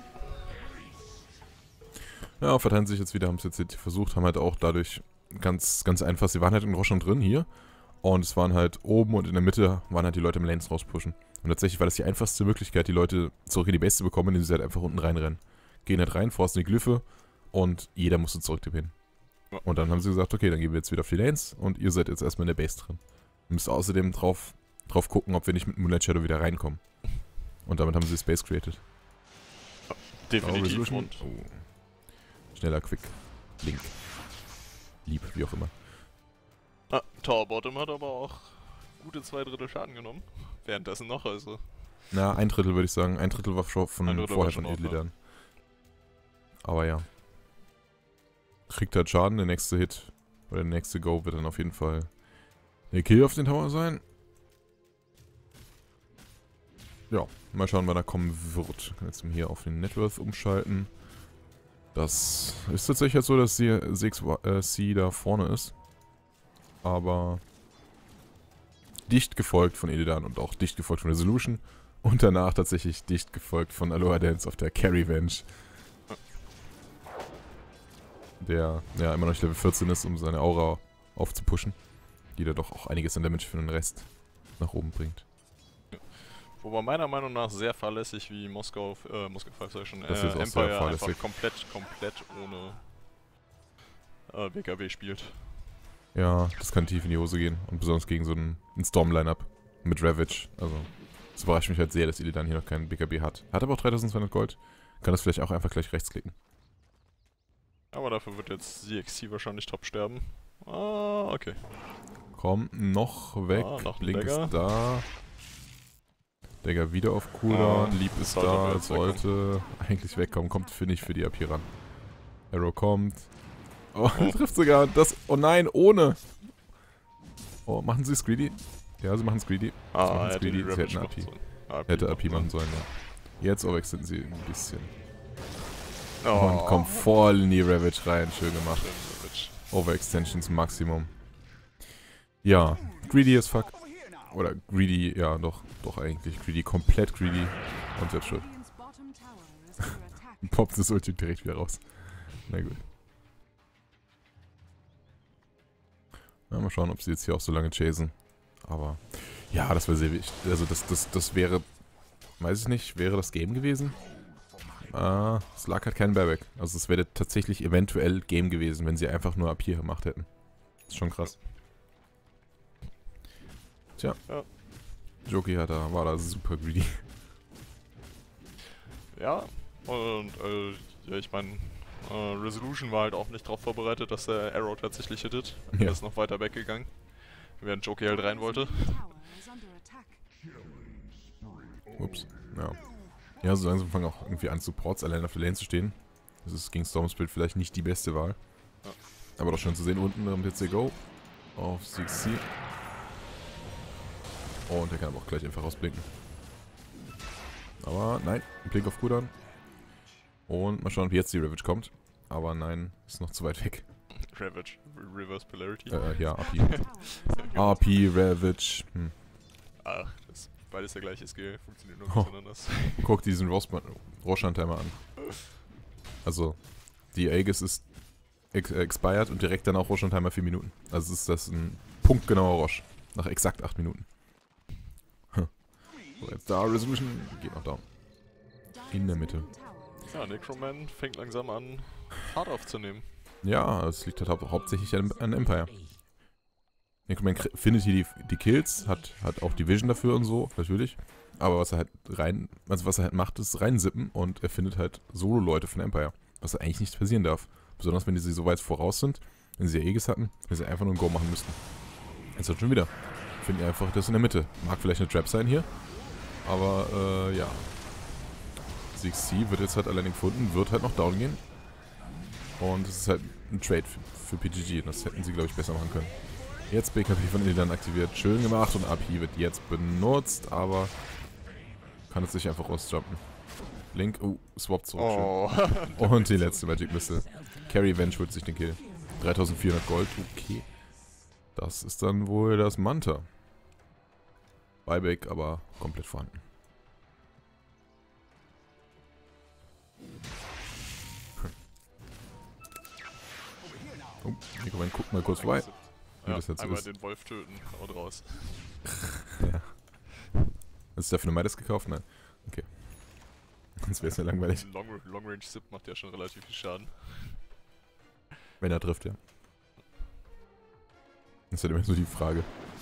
Ja, verteilen sich jetzt wieder, haben es jetzt versucht, haben halt auch dadurch ganz einfach, sie waren halt in Roshon drin hier und es waren halt oben und in der Mitte waren halt die Leute im Lanes rauspushen. Und tatsächlich war das die einfachste Möglichkeit, die Leute zurück in die Base zu bekommen, indem sie halt einfach unten reinrennen. Gehen halt rein, forsten die Glyphe und jeder musste zurücktippen. Ja. Und dann haben sie gesagt, okay, dann gehen wir jetzt wieder auf die Lanes und ihr seid jetzt erstmal in der Base drin. Wir müssen außerdem drauf gucken, ob wir nicht mit Moonlight Shadow wieder reinkommen. Und damit haben sie Space created. Definitiv. Schneller, quick, link. Lieb, wie auch immer. Tower Bottom hat aber auch gute 2/3 Schaden genommen. Währenddessen noch, also. Na, 1/3 würde ich sagen. 1/3 war schon von vorher von auch, Illidan. Aber ja. Kriegt halt Schaden, der nächste Hit oder der nächste Go wird dann auf jeden Fall der Kill auf den Tower sein. Ja, mal schauen, wann er kommen wird. Ich kann jetzt hier auf den Networth umschalten. Das ist tatsächlich halt so, dass die 6C da vorne ist. Aber dicht gefolgt von Illidan und auch dicht gefolgt von Resolution. Und danach tatsächlich dicht gefolgt von Aloha Dance auf der Carry-Venge. Der ja immer noch Level 14 ist, um seine Aura aufzupushen. Die da doch auch einiges an Damage für den Rest nach oben bringt. Wobei meiner Meinung nach sehr fahrlässig wie Moskau 5 sag ich schon, Das ist auch sehr Empire fahrlässig. einfach komplett ohne BKB spielt. Ja, das kann tief in die Hose gehen. Und besonders gegen so ein Storm-Line-Up mit Ravage. Also, es überrascht mich halt sehr, dass Illidan hier noch keinen BKB hat. Hat aber auch 3200 Gold. Kann das vielleicht auch einfach gleich rechtsklicken. Aber dafür wird jetzt ZXC wahrscheinlich top sterben. Ah, okay. Komm, noch weg. Noch ein Blink Dagger. ist da. Dagger wieder auf Cooldown. Leap ist sollte da. jetzt Sollte eigentlich wegkommen. Kommt, finde ich, für die AP ran. Arrow kommt. Oh, trifft sogar. Das. Oh nein, ohne. Oh, machen sie es greedy? Ja, sie machen es greedy. Sie machen es greedy. Sie hätten AP. Hätte AP machen sollen, ja. Jetzt overextenden sie ein bisschen. Und kommt voll in die Ravage rein. Schön gemacht. Overextensions Maximum. Ja, greedy as fuck. Oder greedy, ja, doch eigentlich. Greedy, komplett greedy. Und jetzt schon. Radiant's bottom tower is under attack. Poppt das Ulti direkt wieder raus. Na gut. Na, mal schauen, ob sie jetzt hier auch so lange chasen. Aber, ja, das wäre sehr wichtig. Also, das wäre, weiß ich nicht, wäre das Game gewesen? Es lag halt kein Bareback. Also, es wäre tatsächlich eventuell Game gewesen, wenn sie einfach nur AP gemacht hätten. Das ist schon krass. Tja. Ja. Joki war da super greedy. Ja, und ja, ich meine, Resolution war halt auch nicht darauf vorbereitet, dass der Arrow tatsächlich hittet. Ja. Er ist noch weiter weggegangen, während Joki halt rein wollte. Tower is under attack. Ups. Ja. Ja, so langsam fangen auch irgendwie an, Supports allein auf der Lane zu stehen. Das ist gegen Stormspirit vielleicht nicht die beste Wahl. Ja. Aber doch schön zu sehen, unten am PC Go. Auf 6C. Oh, und der kann aber auch gleich einfach rausblinken. Aber nein, ein Blink auf Cooldown. Und mal schauen, wie jetzt die Ravage kommt. Aber nein, ist noch zu weit weg. Ravage, Reverse Polarity. Ja, AP. Tower is under AP, Ravage. Ach, das ist beides der gleiche Skill, funktioniert nur ein Oh. bisschen anders. Guck diesen Roshan-Timer an. Also, die Aegis ist expired und direkt dann auch Roshan-Timer 4 Minuten. Also ist das ein punktgenauer Rosh. Nach exakt 8 Minuten. So, jetzt da, Resolution geht noch down. In der Mitte. Ja, Necroman fängt langsam an, hart aufzunehmen. Ja, es liegt halt hauptsächlich an Empire. Necroman findet hier die Kills, hat auch die Vision dafür und so, natürlich. Aber was er halt macht, ist reinsippen und er findet halt Solo-Leute von Empire. Was eigentlich nicht passieren darf. Besonders wenn die so weit voraus sind, wenn sie Aegis hatten, wenn sie einfach nur ein Go machen müssten. Jetzt halt schon wieder. Finden die einfach das in der Mitte. Mag vielleicht eine Trap sein hier. Aber, ja. 6C wird jetzt halt alleine gefunden, wird halt noch down gehen. Und es ist halt ein Trade für PGG. Das hätten sie, glaube ich, besser machen können. Jetzt BKB von Illidan aktiviert. Schön gemacht und AP wird jetzt benutzt, aber kann es sich einfach rausjumpen. Link, swappt zurück. Oh. Schön. Und die letzte Magic Missile. Carry Venge holt sich den Kill. 3400 Gold, okay. Das ist dann wohl das Manta. Buyback, aber komplett vorhanden. Oh, Nico, guck mal kurz vorbei. Wie Ja, das jetzt so einmal ist. den Wolf töten, haut raus. Ja. Hast du dafür eine Midas gekauft? Nein. Okay. Sonst wäre es ja langweilig. Long Range Zip macht ja schon relativ viel Schaden. Wenn er trifft, ja. Das ist halt immer so die Frage.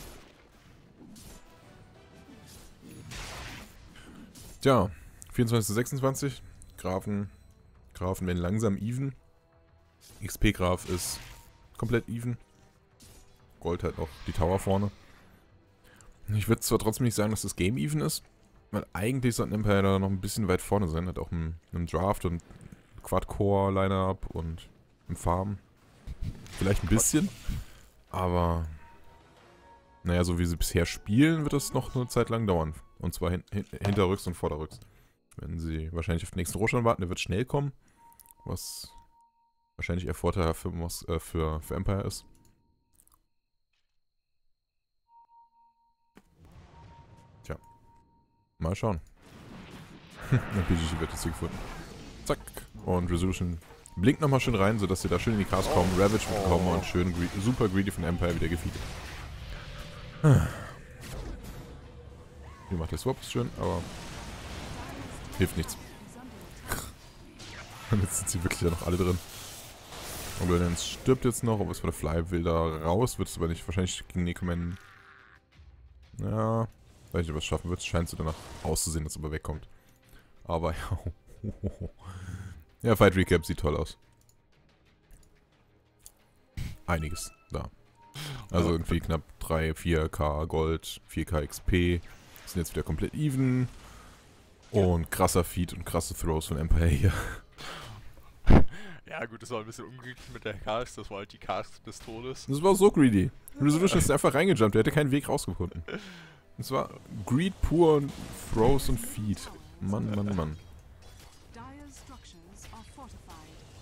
Tja, 24 zu 26. Grafen werden langsam even. XP-Graf ist komplett even. Gold hat auch die Tower vorne. Ich würde zwar trotzdem nicht sagen, dass das Game even ist, weil eigentlich sollten Empire da noch ein bisschen weit vorne sein. Hat auch einen Draft und Quad-Core-Line-Up und einen Farm. Vielleicht ein bisschen, aber naja, so wie sie bisher spielen, wird das noch eine Zeit lang dauern. Und zwar hinterrücks und vorderrücks. Wenn sie wahrscheinlich auf den nächsten Roshan warten, der wird schnell kommen. Was wahrscheinlich eher vorteilhaft für Empire ist. Tja. Mal schauen. Ein PGG wird jetzt hier gefunden. Zack. Und Resolution blinkt nochmal schön rein, sodass sie da schön in die Cast kommen. Ravage wird kommen und schön super greedy von Empire wieder gefeedet. Hier macht der Swap schön, aber hilft nichts. Und jetzt sind sie wirklich ja noch alle drin. Und dann stirbt jetzt noch, ob es von der Fly will da raus, wird es aber nicht. Wahrscheinlich gegen Necroman. Ja, weiß nicht, ob es schaffen wird. Es scheint so danach auszusehen, dass er aber wegkommt. Aber ja. Ja, Fight Recap sieht toll aus. Einiges da. Also irgendwie knapp 3, 4k Gold, 4k XP. Sind jetzt wieder komplett even. Und krasser Feed und krasse Throws von Empire hier. Ja gut, das war ein bisschen unglücklich mit der Cast, das war halt die Cast des Todes. Das war so greedy. Resolution ist einfach reingejumpt, der hätte keinen Weg rausgefunden. Das war Greed pur und Throws und Feed. Mann, Mann, Mann. Dire's structures are fortified.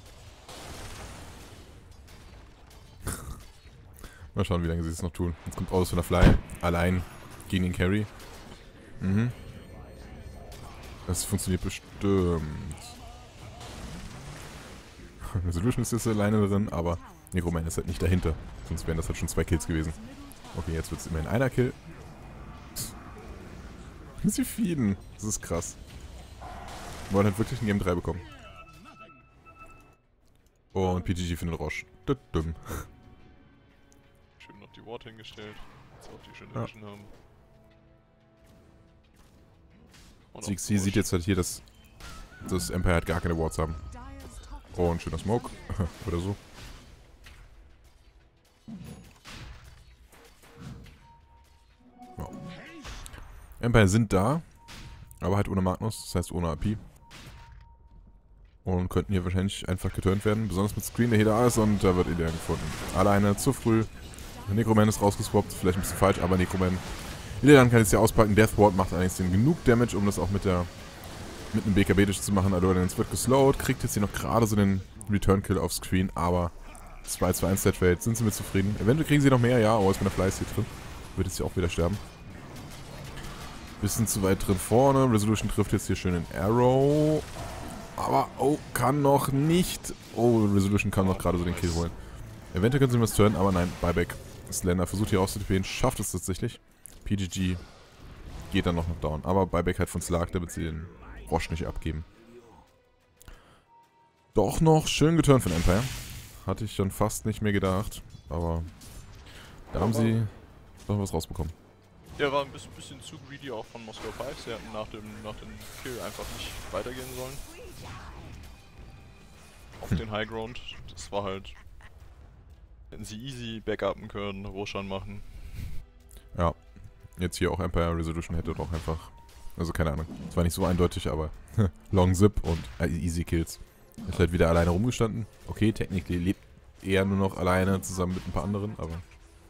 Mal schauen, wie lange sie es noch tun. Jetzt kommt aus von der Fly. Allein gegen den Carry. Mhm. Das funktioniert bestimmt. Resolution ist jetzt alleine drin, aber Necroman ist halt nicht dahinter. Sonst wären das halt schon 2 Kills gewesen. Okay, jetzt wird es immerhin einer Kill. Sie feeden. Das ist krass. Wir wollen halt wirklich ein Game 3 bekommen. Und PGG findet Roche. Schön noch die Ward hingestellt. Jetzt auch die schöne Vision haben. CXC sieht jetzt halt hier, dass das Empire halt gar keine Wards haben. Oh, ein schöner Smoke. Oder so. Ja. Empire sind da. Aber halt ohne Magnus, das heißt ohne AP. Und könnten hier wahrscheinlich einfach geturnt werden. Besonders mit Screen, der hier da ist. Und da wird Illidan gefunden. Alleine, zu früh. Necroman ist rausgeswappt. Vielleicht ein bisschen falsch, aber Necroman. Illidan kann jetzt hier auspacken. Death Ward macht allerdings den genug Damage, um das auch mit einem BKB-Dish zu machen. Allerdings wird geslowt. Kriegt jetzt hier noch gerade so den Return-Kill auf Screen. Aber 2-2-1 Stat-Rate. Sind sie mit zufrieden? Eventuell kriegen sie noch mehr. Ja, oh, ist mit der Fleiß hier drin. Wird jetzt hier auch wieder sterben. Bisschen zu weit drin vorne. Resolution trifft jetzt hier schön den Arrow. Aber, oh, kann noch nicht. Oh, Resolution kann noch gerade so den Kill holen. Eventuell können sie was turnen, aber nein, Buyback. Slender versucht hier auszudepen, schafft es tatsächlich. PGG geht dann noch down. Aber Buyback halt von Slark, damit sie den Roche nicht abgeben. Doch noch schön geturnt von Empire. Hatte ich schon fast nicht mehr gedacht. Aber da haben sie doch was rausbekommen. Der war ein bisschen zu greedy auch von Moskau Five. Sie hätten nach dem Kill einfach nicht weitergehen sollen. Auf den High Ground. Das war halt... Hätten sie easy backupen können, Roshan machen. Ja. Jetzt hier auch Empire Resolution hätte doch einfach... Also keine Ahnung. Es war nicht so eindeutig, aber... Long Zip und easy Kills. Ist halt wieder alleine rumgestanden. Okay, technically lebt er nur noch alleine zusammen mit ein paar anderen, aber...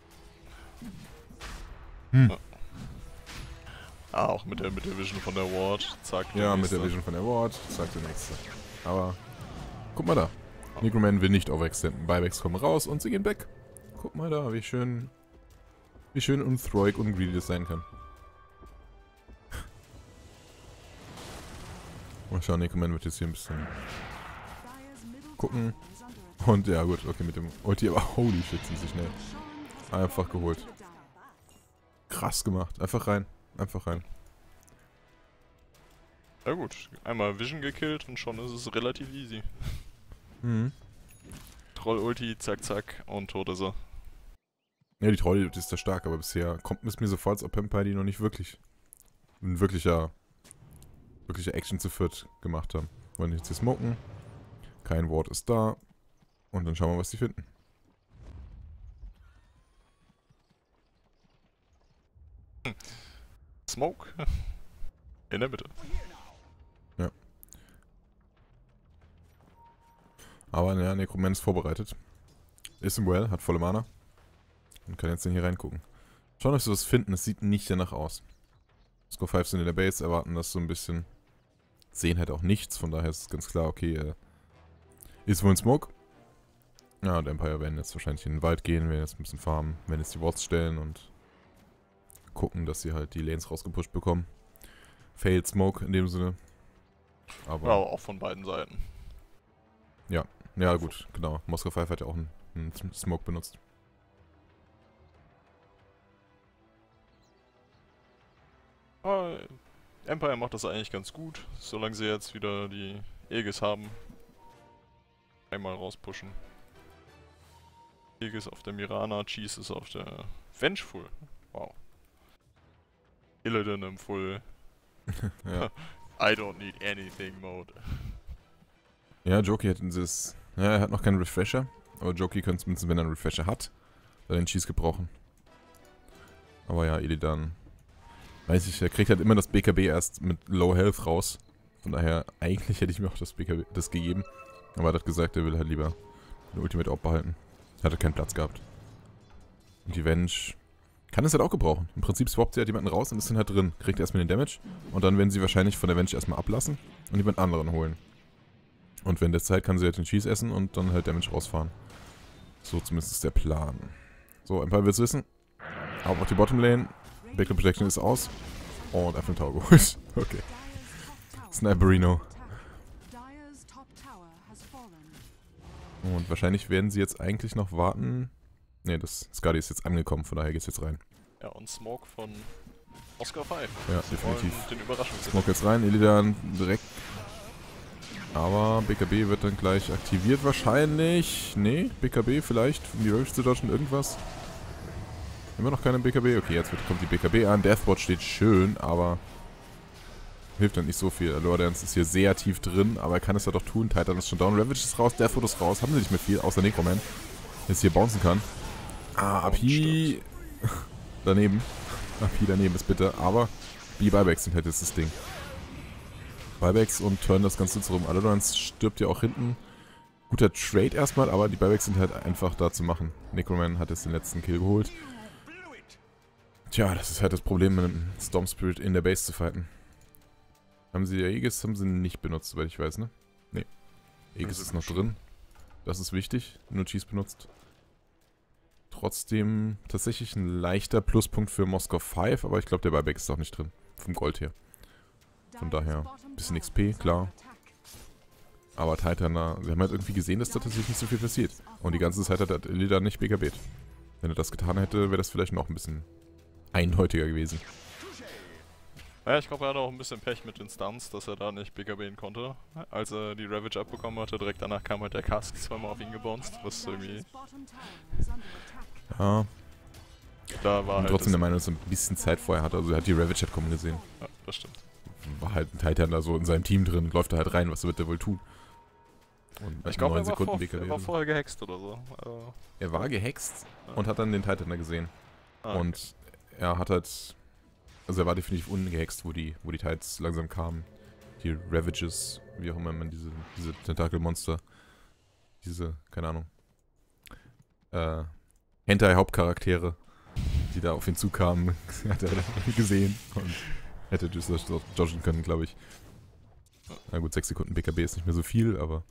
Ja. Ah, auch mit der Vision von der Ward. Zack, ja, mit der Vision von der Ward. Zack, der nächste. Aber... Guck mal da. Necroman will nicht overextenden. Buybacks kommen raus und sie gehen weg. Guck mal da, wie schön unthroig und greedy das sein kann. Mal schauen, Necroman wird jetzt hier ein bisschen gucken. Und ja gut, okay, mit dem Ulti, aber holy shit, sind sie schnell. Einfach geholt. Krass gemacht. Einfach rein. Einfach rein. Ja gut, einmal Vision gekillt und schon ist es relativ easy. Mhm. Troll-Ulti, zack, zack und tot ist er. Ja, die Troll-Ulti ist da stark, aber bisher kommt es mir so vor, als ob Empire die noch nicht wirklich ein wirklicher Action zu viert gemacht haben. Wollen jetzt hier smoken. Kein Ward ist da. Und dann schauen wir, was die finden. Smoke. In der Mitte. Ja. Aber ja, Necroman ist vorbereitet. Ist im Well, hat volle Mana. Und kann jetzt hier reingucken. Schauen, ob sie was finden. Es sieht nicht danach aus. Score 5 sind in der Base, erwarten das so ein bisschen. Sehen halt auch nichts, von daher ist es ganz klar, okay, ist wohl ein Smoke. Ja, und Empire werden jetzt wahrscheinlich in den Wald gehen, werden jetzt ein bisschen farmen, werden jetzt die Wards stellen und gucken, dass sie halt die Lanes rausgepusht bekommen. Failed Smoke in dem Sinne. Aber Ja, auch von beiden Seiten. ja gut, genau. Moskau 5 hat ja auch einen Smoke benutzt. Aber Empire macht das eigentlich ganz gut, solange sie jetzt wieder die Aegis haben. Einmal rauspushen. Aegis auf der Mirana, Cheese ist auf der Vengeful. Wow. Illidan im Full Ja. I don't need anything Mode. Ja, Joki hat dieses. Ja, er hat noch keinen Refresher. Aber Joki könnte zumindest, wenn er einen Refresher hat, dann den Cheese gebrauchen. Aber ja, Illidan. Weiß ich, er kriegt halt immer das BKB erst mit Low Health raus. Von daher, eigentlich hätte ich mir auch das BKB gegeben. Aber er hat gesagt, er will halt lieber den Ultimate Orb behalten. Hat er keinen Platz gehabt. Und die Venge kann es halt auch gebrauchen. Im Prinzip swappt sie halt jemanden raus und ist dann halt drin. Kriegt erstmal den Damage. Und dann werden sie wahrscheinlich von der Venge erstmal ablassen und jemand anderen holen. Und während der Zeit kann sie halt den Cheese essen und dann halt Damage rausfahren. So zumindest ist der Plan. So, Empire will's wissen. Aber auf die Bottomlane. Backline Protection ist aus. Und einfach einen Tower geholt. Okay. Sniperino. Und wahrscheinlich werden sie jetzt eigentlich noch warten. Ne, das Skadi ist jetzt angekommen, von daher geht's jetzt rein. Ja, und Smoke von Oscar 5. Ja, Sie definitiv. wollen den Überraschungshit. Smoke jetzt rein, Illidan direkt. Aber BKB wird dann gleich aktiviert wahrscheinlich. Ne, BKB vielleicht, um die Rage zu dodgen, irgendwas. Immer noch keine BKB. Okay, jetzt kommt die BKB an. Deathwatch steht schön, aber hilft dann nicht so viel. Lordance ist hier sehr tief drin, aber er kann es ja doch tun. Titan ist schon down, Ravage ist raus, Deathwatch ist raus. Haben sie nicht mehr viel, außer Necroman. Jetzt hier bouncen kann. Ah, Api daneben. Api daneben ist bitter, aber die Buybacks sind halt jetzt das Ding. Buybacks und turn das Ganze zurück. Lordance stirbt ja auch hinten. Guter Trade erstmal, aber die Buybacks sind halt einfach da zu machen. Necroman hat jetzt den letzten Kill geholt. Tja, das ist halt das Problem, mit dem Storm Spirit in der Base zu fighten. Haben sie Aegis? Haben sie nicht benutzt, soweit ich weiß, ne? Ne. Aegis ist noch drin. Das ist wichtig. Nur Cheese benutzt. Trotzdem tatsächlich ein leichter Pluspunkt für Moskau 5, aber ich glaube, der Buyback ist auch nicht drin. Vom Gold her. Von daher, ein bisschen XP, klar. Aber Titan, sie haben halt irgendwie gesehen, dass da tatsächlich nicht so viel passiert. Und die ganze Zeit hat Illidan nicht BKB't. Wenn er das getan hätte, wäre das vielleicht noch ein bisschen eindeutiger gewesen. Ja, ich glaube, er hatte auch ein bisschen Pech mit den Stunts, dass er da nicht BKBen konnte. Als er die Ravage abbekommen hatte, direkt danach kam halt der Cask zweimal auf ihn gebounced, was irgendwie... Ja. Da war Und halt trotzdem der Meinung, dass er ein bisschen Zeit vorher hatte. Also er hat die Ravage halt kommen gesehen. Ja, das stimmt. War halt ein Titan da so in seinem Team drin, läuft da halt rein, was wird der wohl tun? Und Ich glaube, er BKB war vorher gehext oder so. Er war gehext und hat dann den Titan da gesehen. Okay. Und er hat halt... Also er war definitiv ungehext, wo die Tides langsam kamen. Die Ravages, wie auch immer man diese Tentakelmonster, diese, keine Ahnung, Hentai-Hauptcharaktere, die da auf ihn zukamen, hat er gesehen und hätte dodgen können, glaube ich. Na gut, 6 Sekunden BKB ist nicht mehr so viel, aber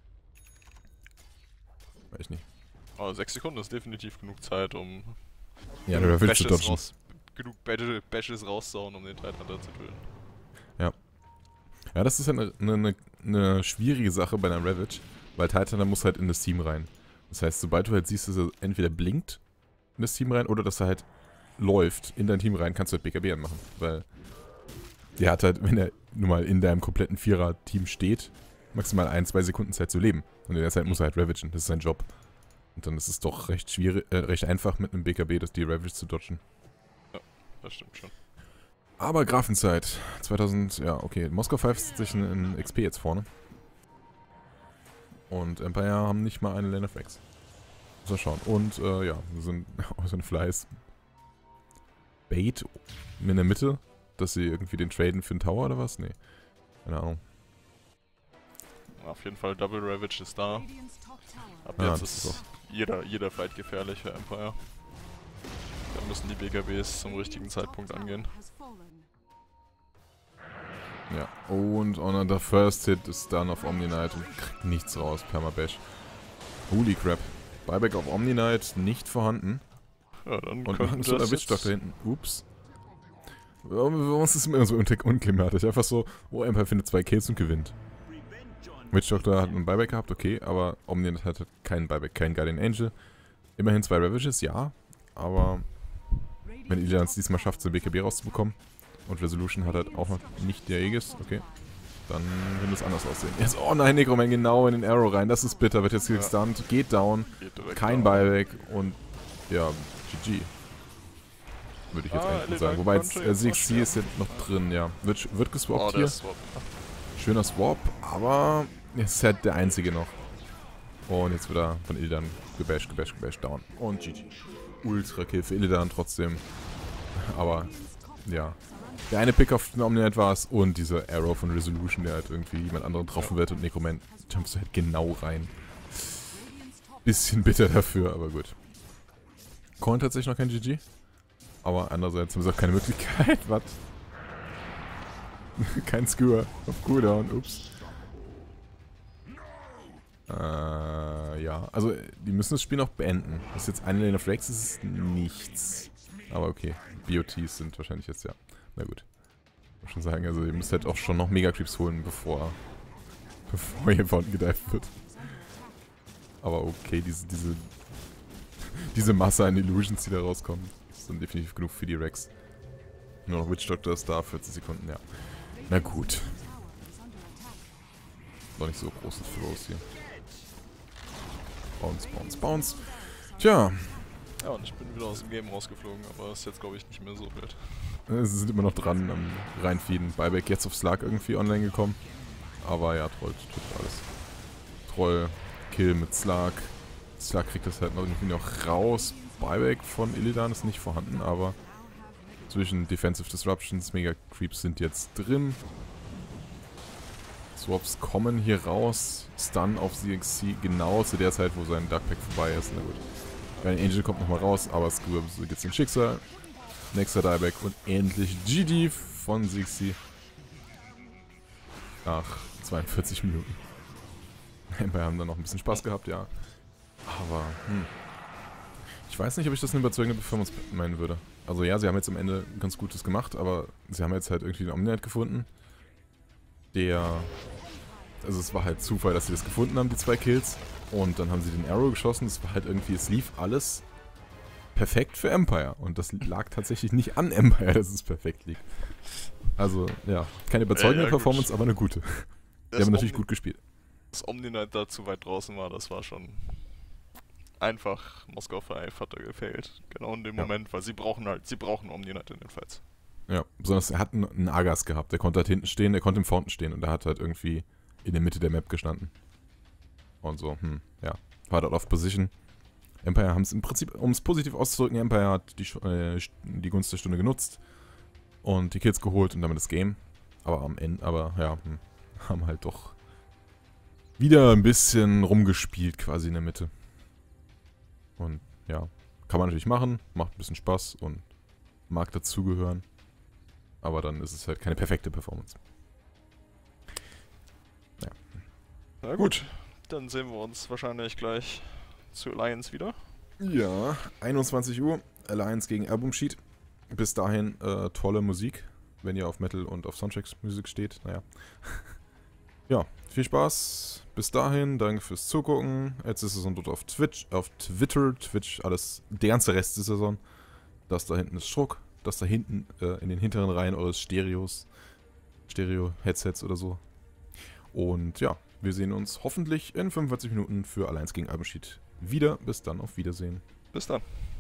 weiß ich nicht. Aber 6 Sekunden ist definitiv genug Zeit, um Ja, der Ravage zu dodgen. Genug Bashes raussauen, um den Titan da zu töten. Ja, das ist halt eine schwierige Sache bei einer Ravage, weil Titan, da muss halt in das Team rein. Das heißt, sobald du halt siehst, dass er entweder blinkt in das Team rein oder dass er halt läuft in dein Team rein, kannst du halt BKB anmachen. Weil der hat halt, wenn er nun mal in deinem kompletten Vierer-Team steht, maximal 1-2 Sekunden Zeit zu leben. Und in der Zeit muss er halt ravagen, das ist sein Job. Und dann ist es doch recht schwierig, recht einfach mit einem BKB, die Ravage zu dodgen. Ja, das stimmt schon. Aber Grafenzeit 2000, ja okay, Moskau 5 ist sich in XP jetzt vorne. Und Empire haben nicht mal eine Lane of X. Muss man schauen. Und ja, wir sind so ein Fleiß Bait in der Mitte, dass sie irgendwie den traden für einen Tower oder was? Nee, keine Ahnung. Auf jeden Fall Double Ravage ist da. Ab Ja, jetzt das ist jeder Fight gefährlich für Empire. Da müssen die BKBs zum richtigen Zeitpunkt angehen. Ja, und Honor, der First Hit ist dann auf Omni Knight und kriegt nichts raus, Permabash. Holy crap. Buyback auf Omni Knight nicht vorhanden. Ja, dann Und könnten so das der Witchstock da jetzt... hinten. Ups. Warum ist es immer so unklimatisch? Einfach so, oh, Empire findet 2 Kills und gewinnt. Witchstock da hat einen Buyback gehabt, okay, aber Omni Knight hat keinen Buyback, keinen Guardian Angel. Immerhin 2 Ravages, ja, aber wenn Illidan es diesmal schafft, sein BKB rauszubekommen und Resolution hat halt auch noch nicht die Aegis, okay, dann könnte es anders aussehen. Jetzt, oh nein, Necroman genau in den Arrow rein, das ist bitter, wird jetzt gestunt, geht down, Geht kein down. Buyback und ja, GG. Würde ich jetzt eigentlich mal sagen. Wobei jetzt ZXC ist jetzt noch drin, ja. Wird geswappt Oh, hier. der Swap. Schöner Swap, aber jetzt ist halt der einzige noch. Und jetzt wird er von Illidan gebasht, down. Und GG. Ultra Kill für Illidan trotzdem. Aber, ja. Der eine Pick auf den Omni-Knight war es und dieser Arrow von Resolution, der halt irgendwie jemand anderen getroffen wird und Necroman jumpst du halt genau rein. Bisschen bitter dafür, aber gut. Korn tatsächlich noch kein GG. Aber andererseits haben sie auch keine Möglichkeit. Was? Kein Skewer auf Cooldown. Ups. Ja. Also, die müssen das Spiel noch beenden. Das ist jetzt eine Lane of Rex, ist nichts. Aber okay. BOTs sind wahrscheinlich jetzt, ja. Na gut. Muss schon sagen, also ihr müsst halt auch schon noch Mega-Creeps holen, bevor hier Fountain gedived wird. Aber okay, diese Masse an Illusions, die da rauskommen, ist dann definitiv genug für die Rex. Nur noch Witch Doctor ist da, 40 Sekunden, ja. Na gut. Noch nicht so großes Flows hier. Bounce, bounce, bounce. Tja. Ja, und ich bin wieder aus dem Game rausgeflogen, aber ist jetzt, glaube ich, nicht mehr so wild. Sie sind immer noch dran am reinfeeden. Buyback jetzt auf Slug irgendwie online gekommen. Aber ja, Troll tut alles. Troll, Kill mit Slug. Slug kriegt das halt noch irgendwie noch raus. Buyback von Illidan ist nicht vorhanden, aber zwischen Defensive Disruptions, Mega Creeps sind jetzt drin. Swaps kommen hier raus. Stun auf ZXC genau zu der Zeit, wo sein Dark Pack vorbei ist. Na gut. Ein Angel kommt nochmal raus, aber Skewer gibt den Schicksal. Nächster Dieback und endlich GG von ZXC. Nach 42 Minuten. Wir haben dann noch ein bisschen Spaß gehabt, ja. Aber, ich weiß nicht, ob ich das eine überzeugende Performance meinen würde. Also ja, sie haben jetzt am Ende ganz Gutes gemacht, aber sie haben jetzt halt irgendwie den Omni-Knight gefunden. Also es war halt Zufall, dass sie das gefunden haben, die 2 Kills. Und dann haben sie den Arrow geschossen. Es war halt irgendwie, es lief alles perfekt für Empire. Und das lag tatsächlich nicht an Empire, dass es perfekt liegt. Also, ja, keine überzeugende Performance, aber eine gute. Die haben natürlich gut gespielt. Dass Omni-Knight da zu weit draußen war, das war schon einfach. Moskau Five hat da gefailt. Genau in dem Moment, weil sie brauchen Omni-Knight in den Fights. Ja, besonders er hat einen Argas gehabt. Der konnte halt hinten stehen, der konnte im Fountain stehen und der hat halt irgendwie in der Mitte der Map gestanden. Und so, ja. War dort auf Position. Empire haben es im Prinzip, um es positiv auszudrücken, Empire hat die Gunst der Stunde genutzt und die Kills geholt und damit das Game. Aber am Ende, haben halt doch wieder ein bisschen rumgespielt quasi in der Mitte. Und ja, kann man natürlich machen, macht ein bisschen Spaß und mag dazugehören. Aber dann ist es halt keine perfekte Performance. Ja. Na gut, dann sehen wir uns wahrscheinlich gleich zu Alliance wieder. Ja, 21 Uhr, Alliance gegen Album Sheet. Bis dahin tolle Musik, wenn ihr auf Metal und auf Soundtracks Musik steht. Naja. Ja, viel Spaß. Bis dahin, danke fürs Zugucken. Jetzt ist es dort auf Twitch, auf Twitch, alles, der ganze Rest der Saison. Das da hinten ist Struck, das da hinten in den hinteren Reihen eures Stereo-Headsets oder so. Und ja, wir sehen uns hoffentlich in 45 Minuten für Alliance gegen Album Sheet wieder. Bis dann, auf Wiedersehen. Bis dann.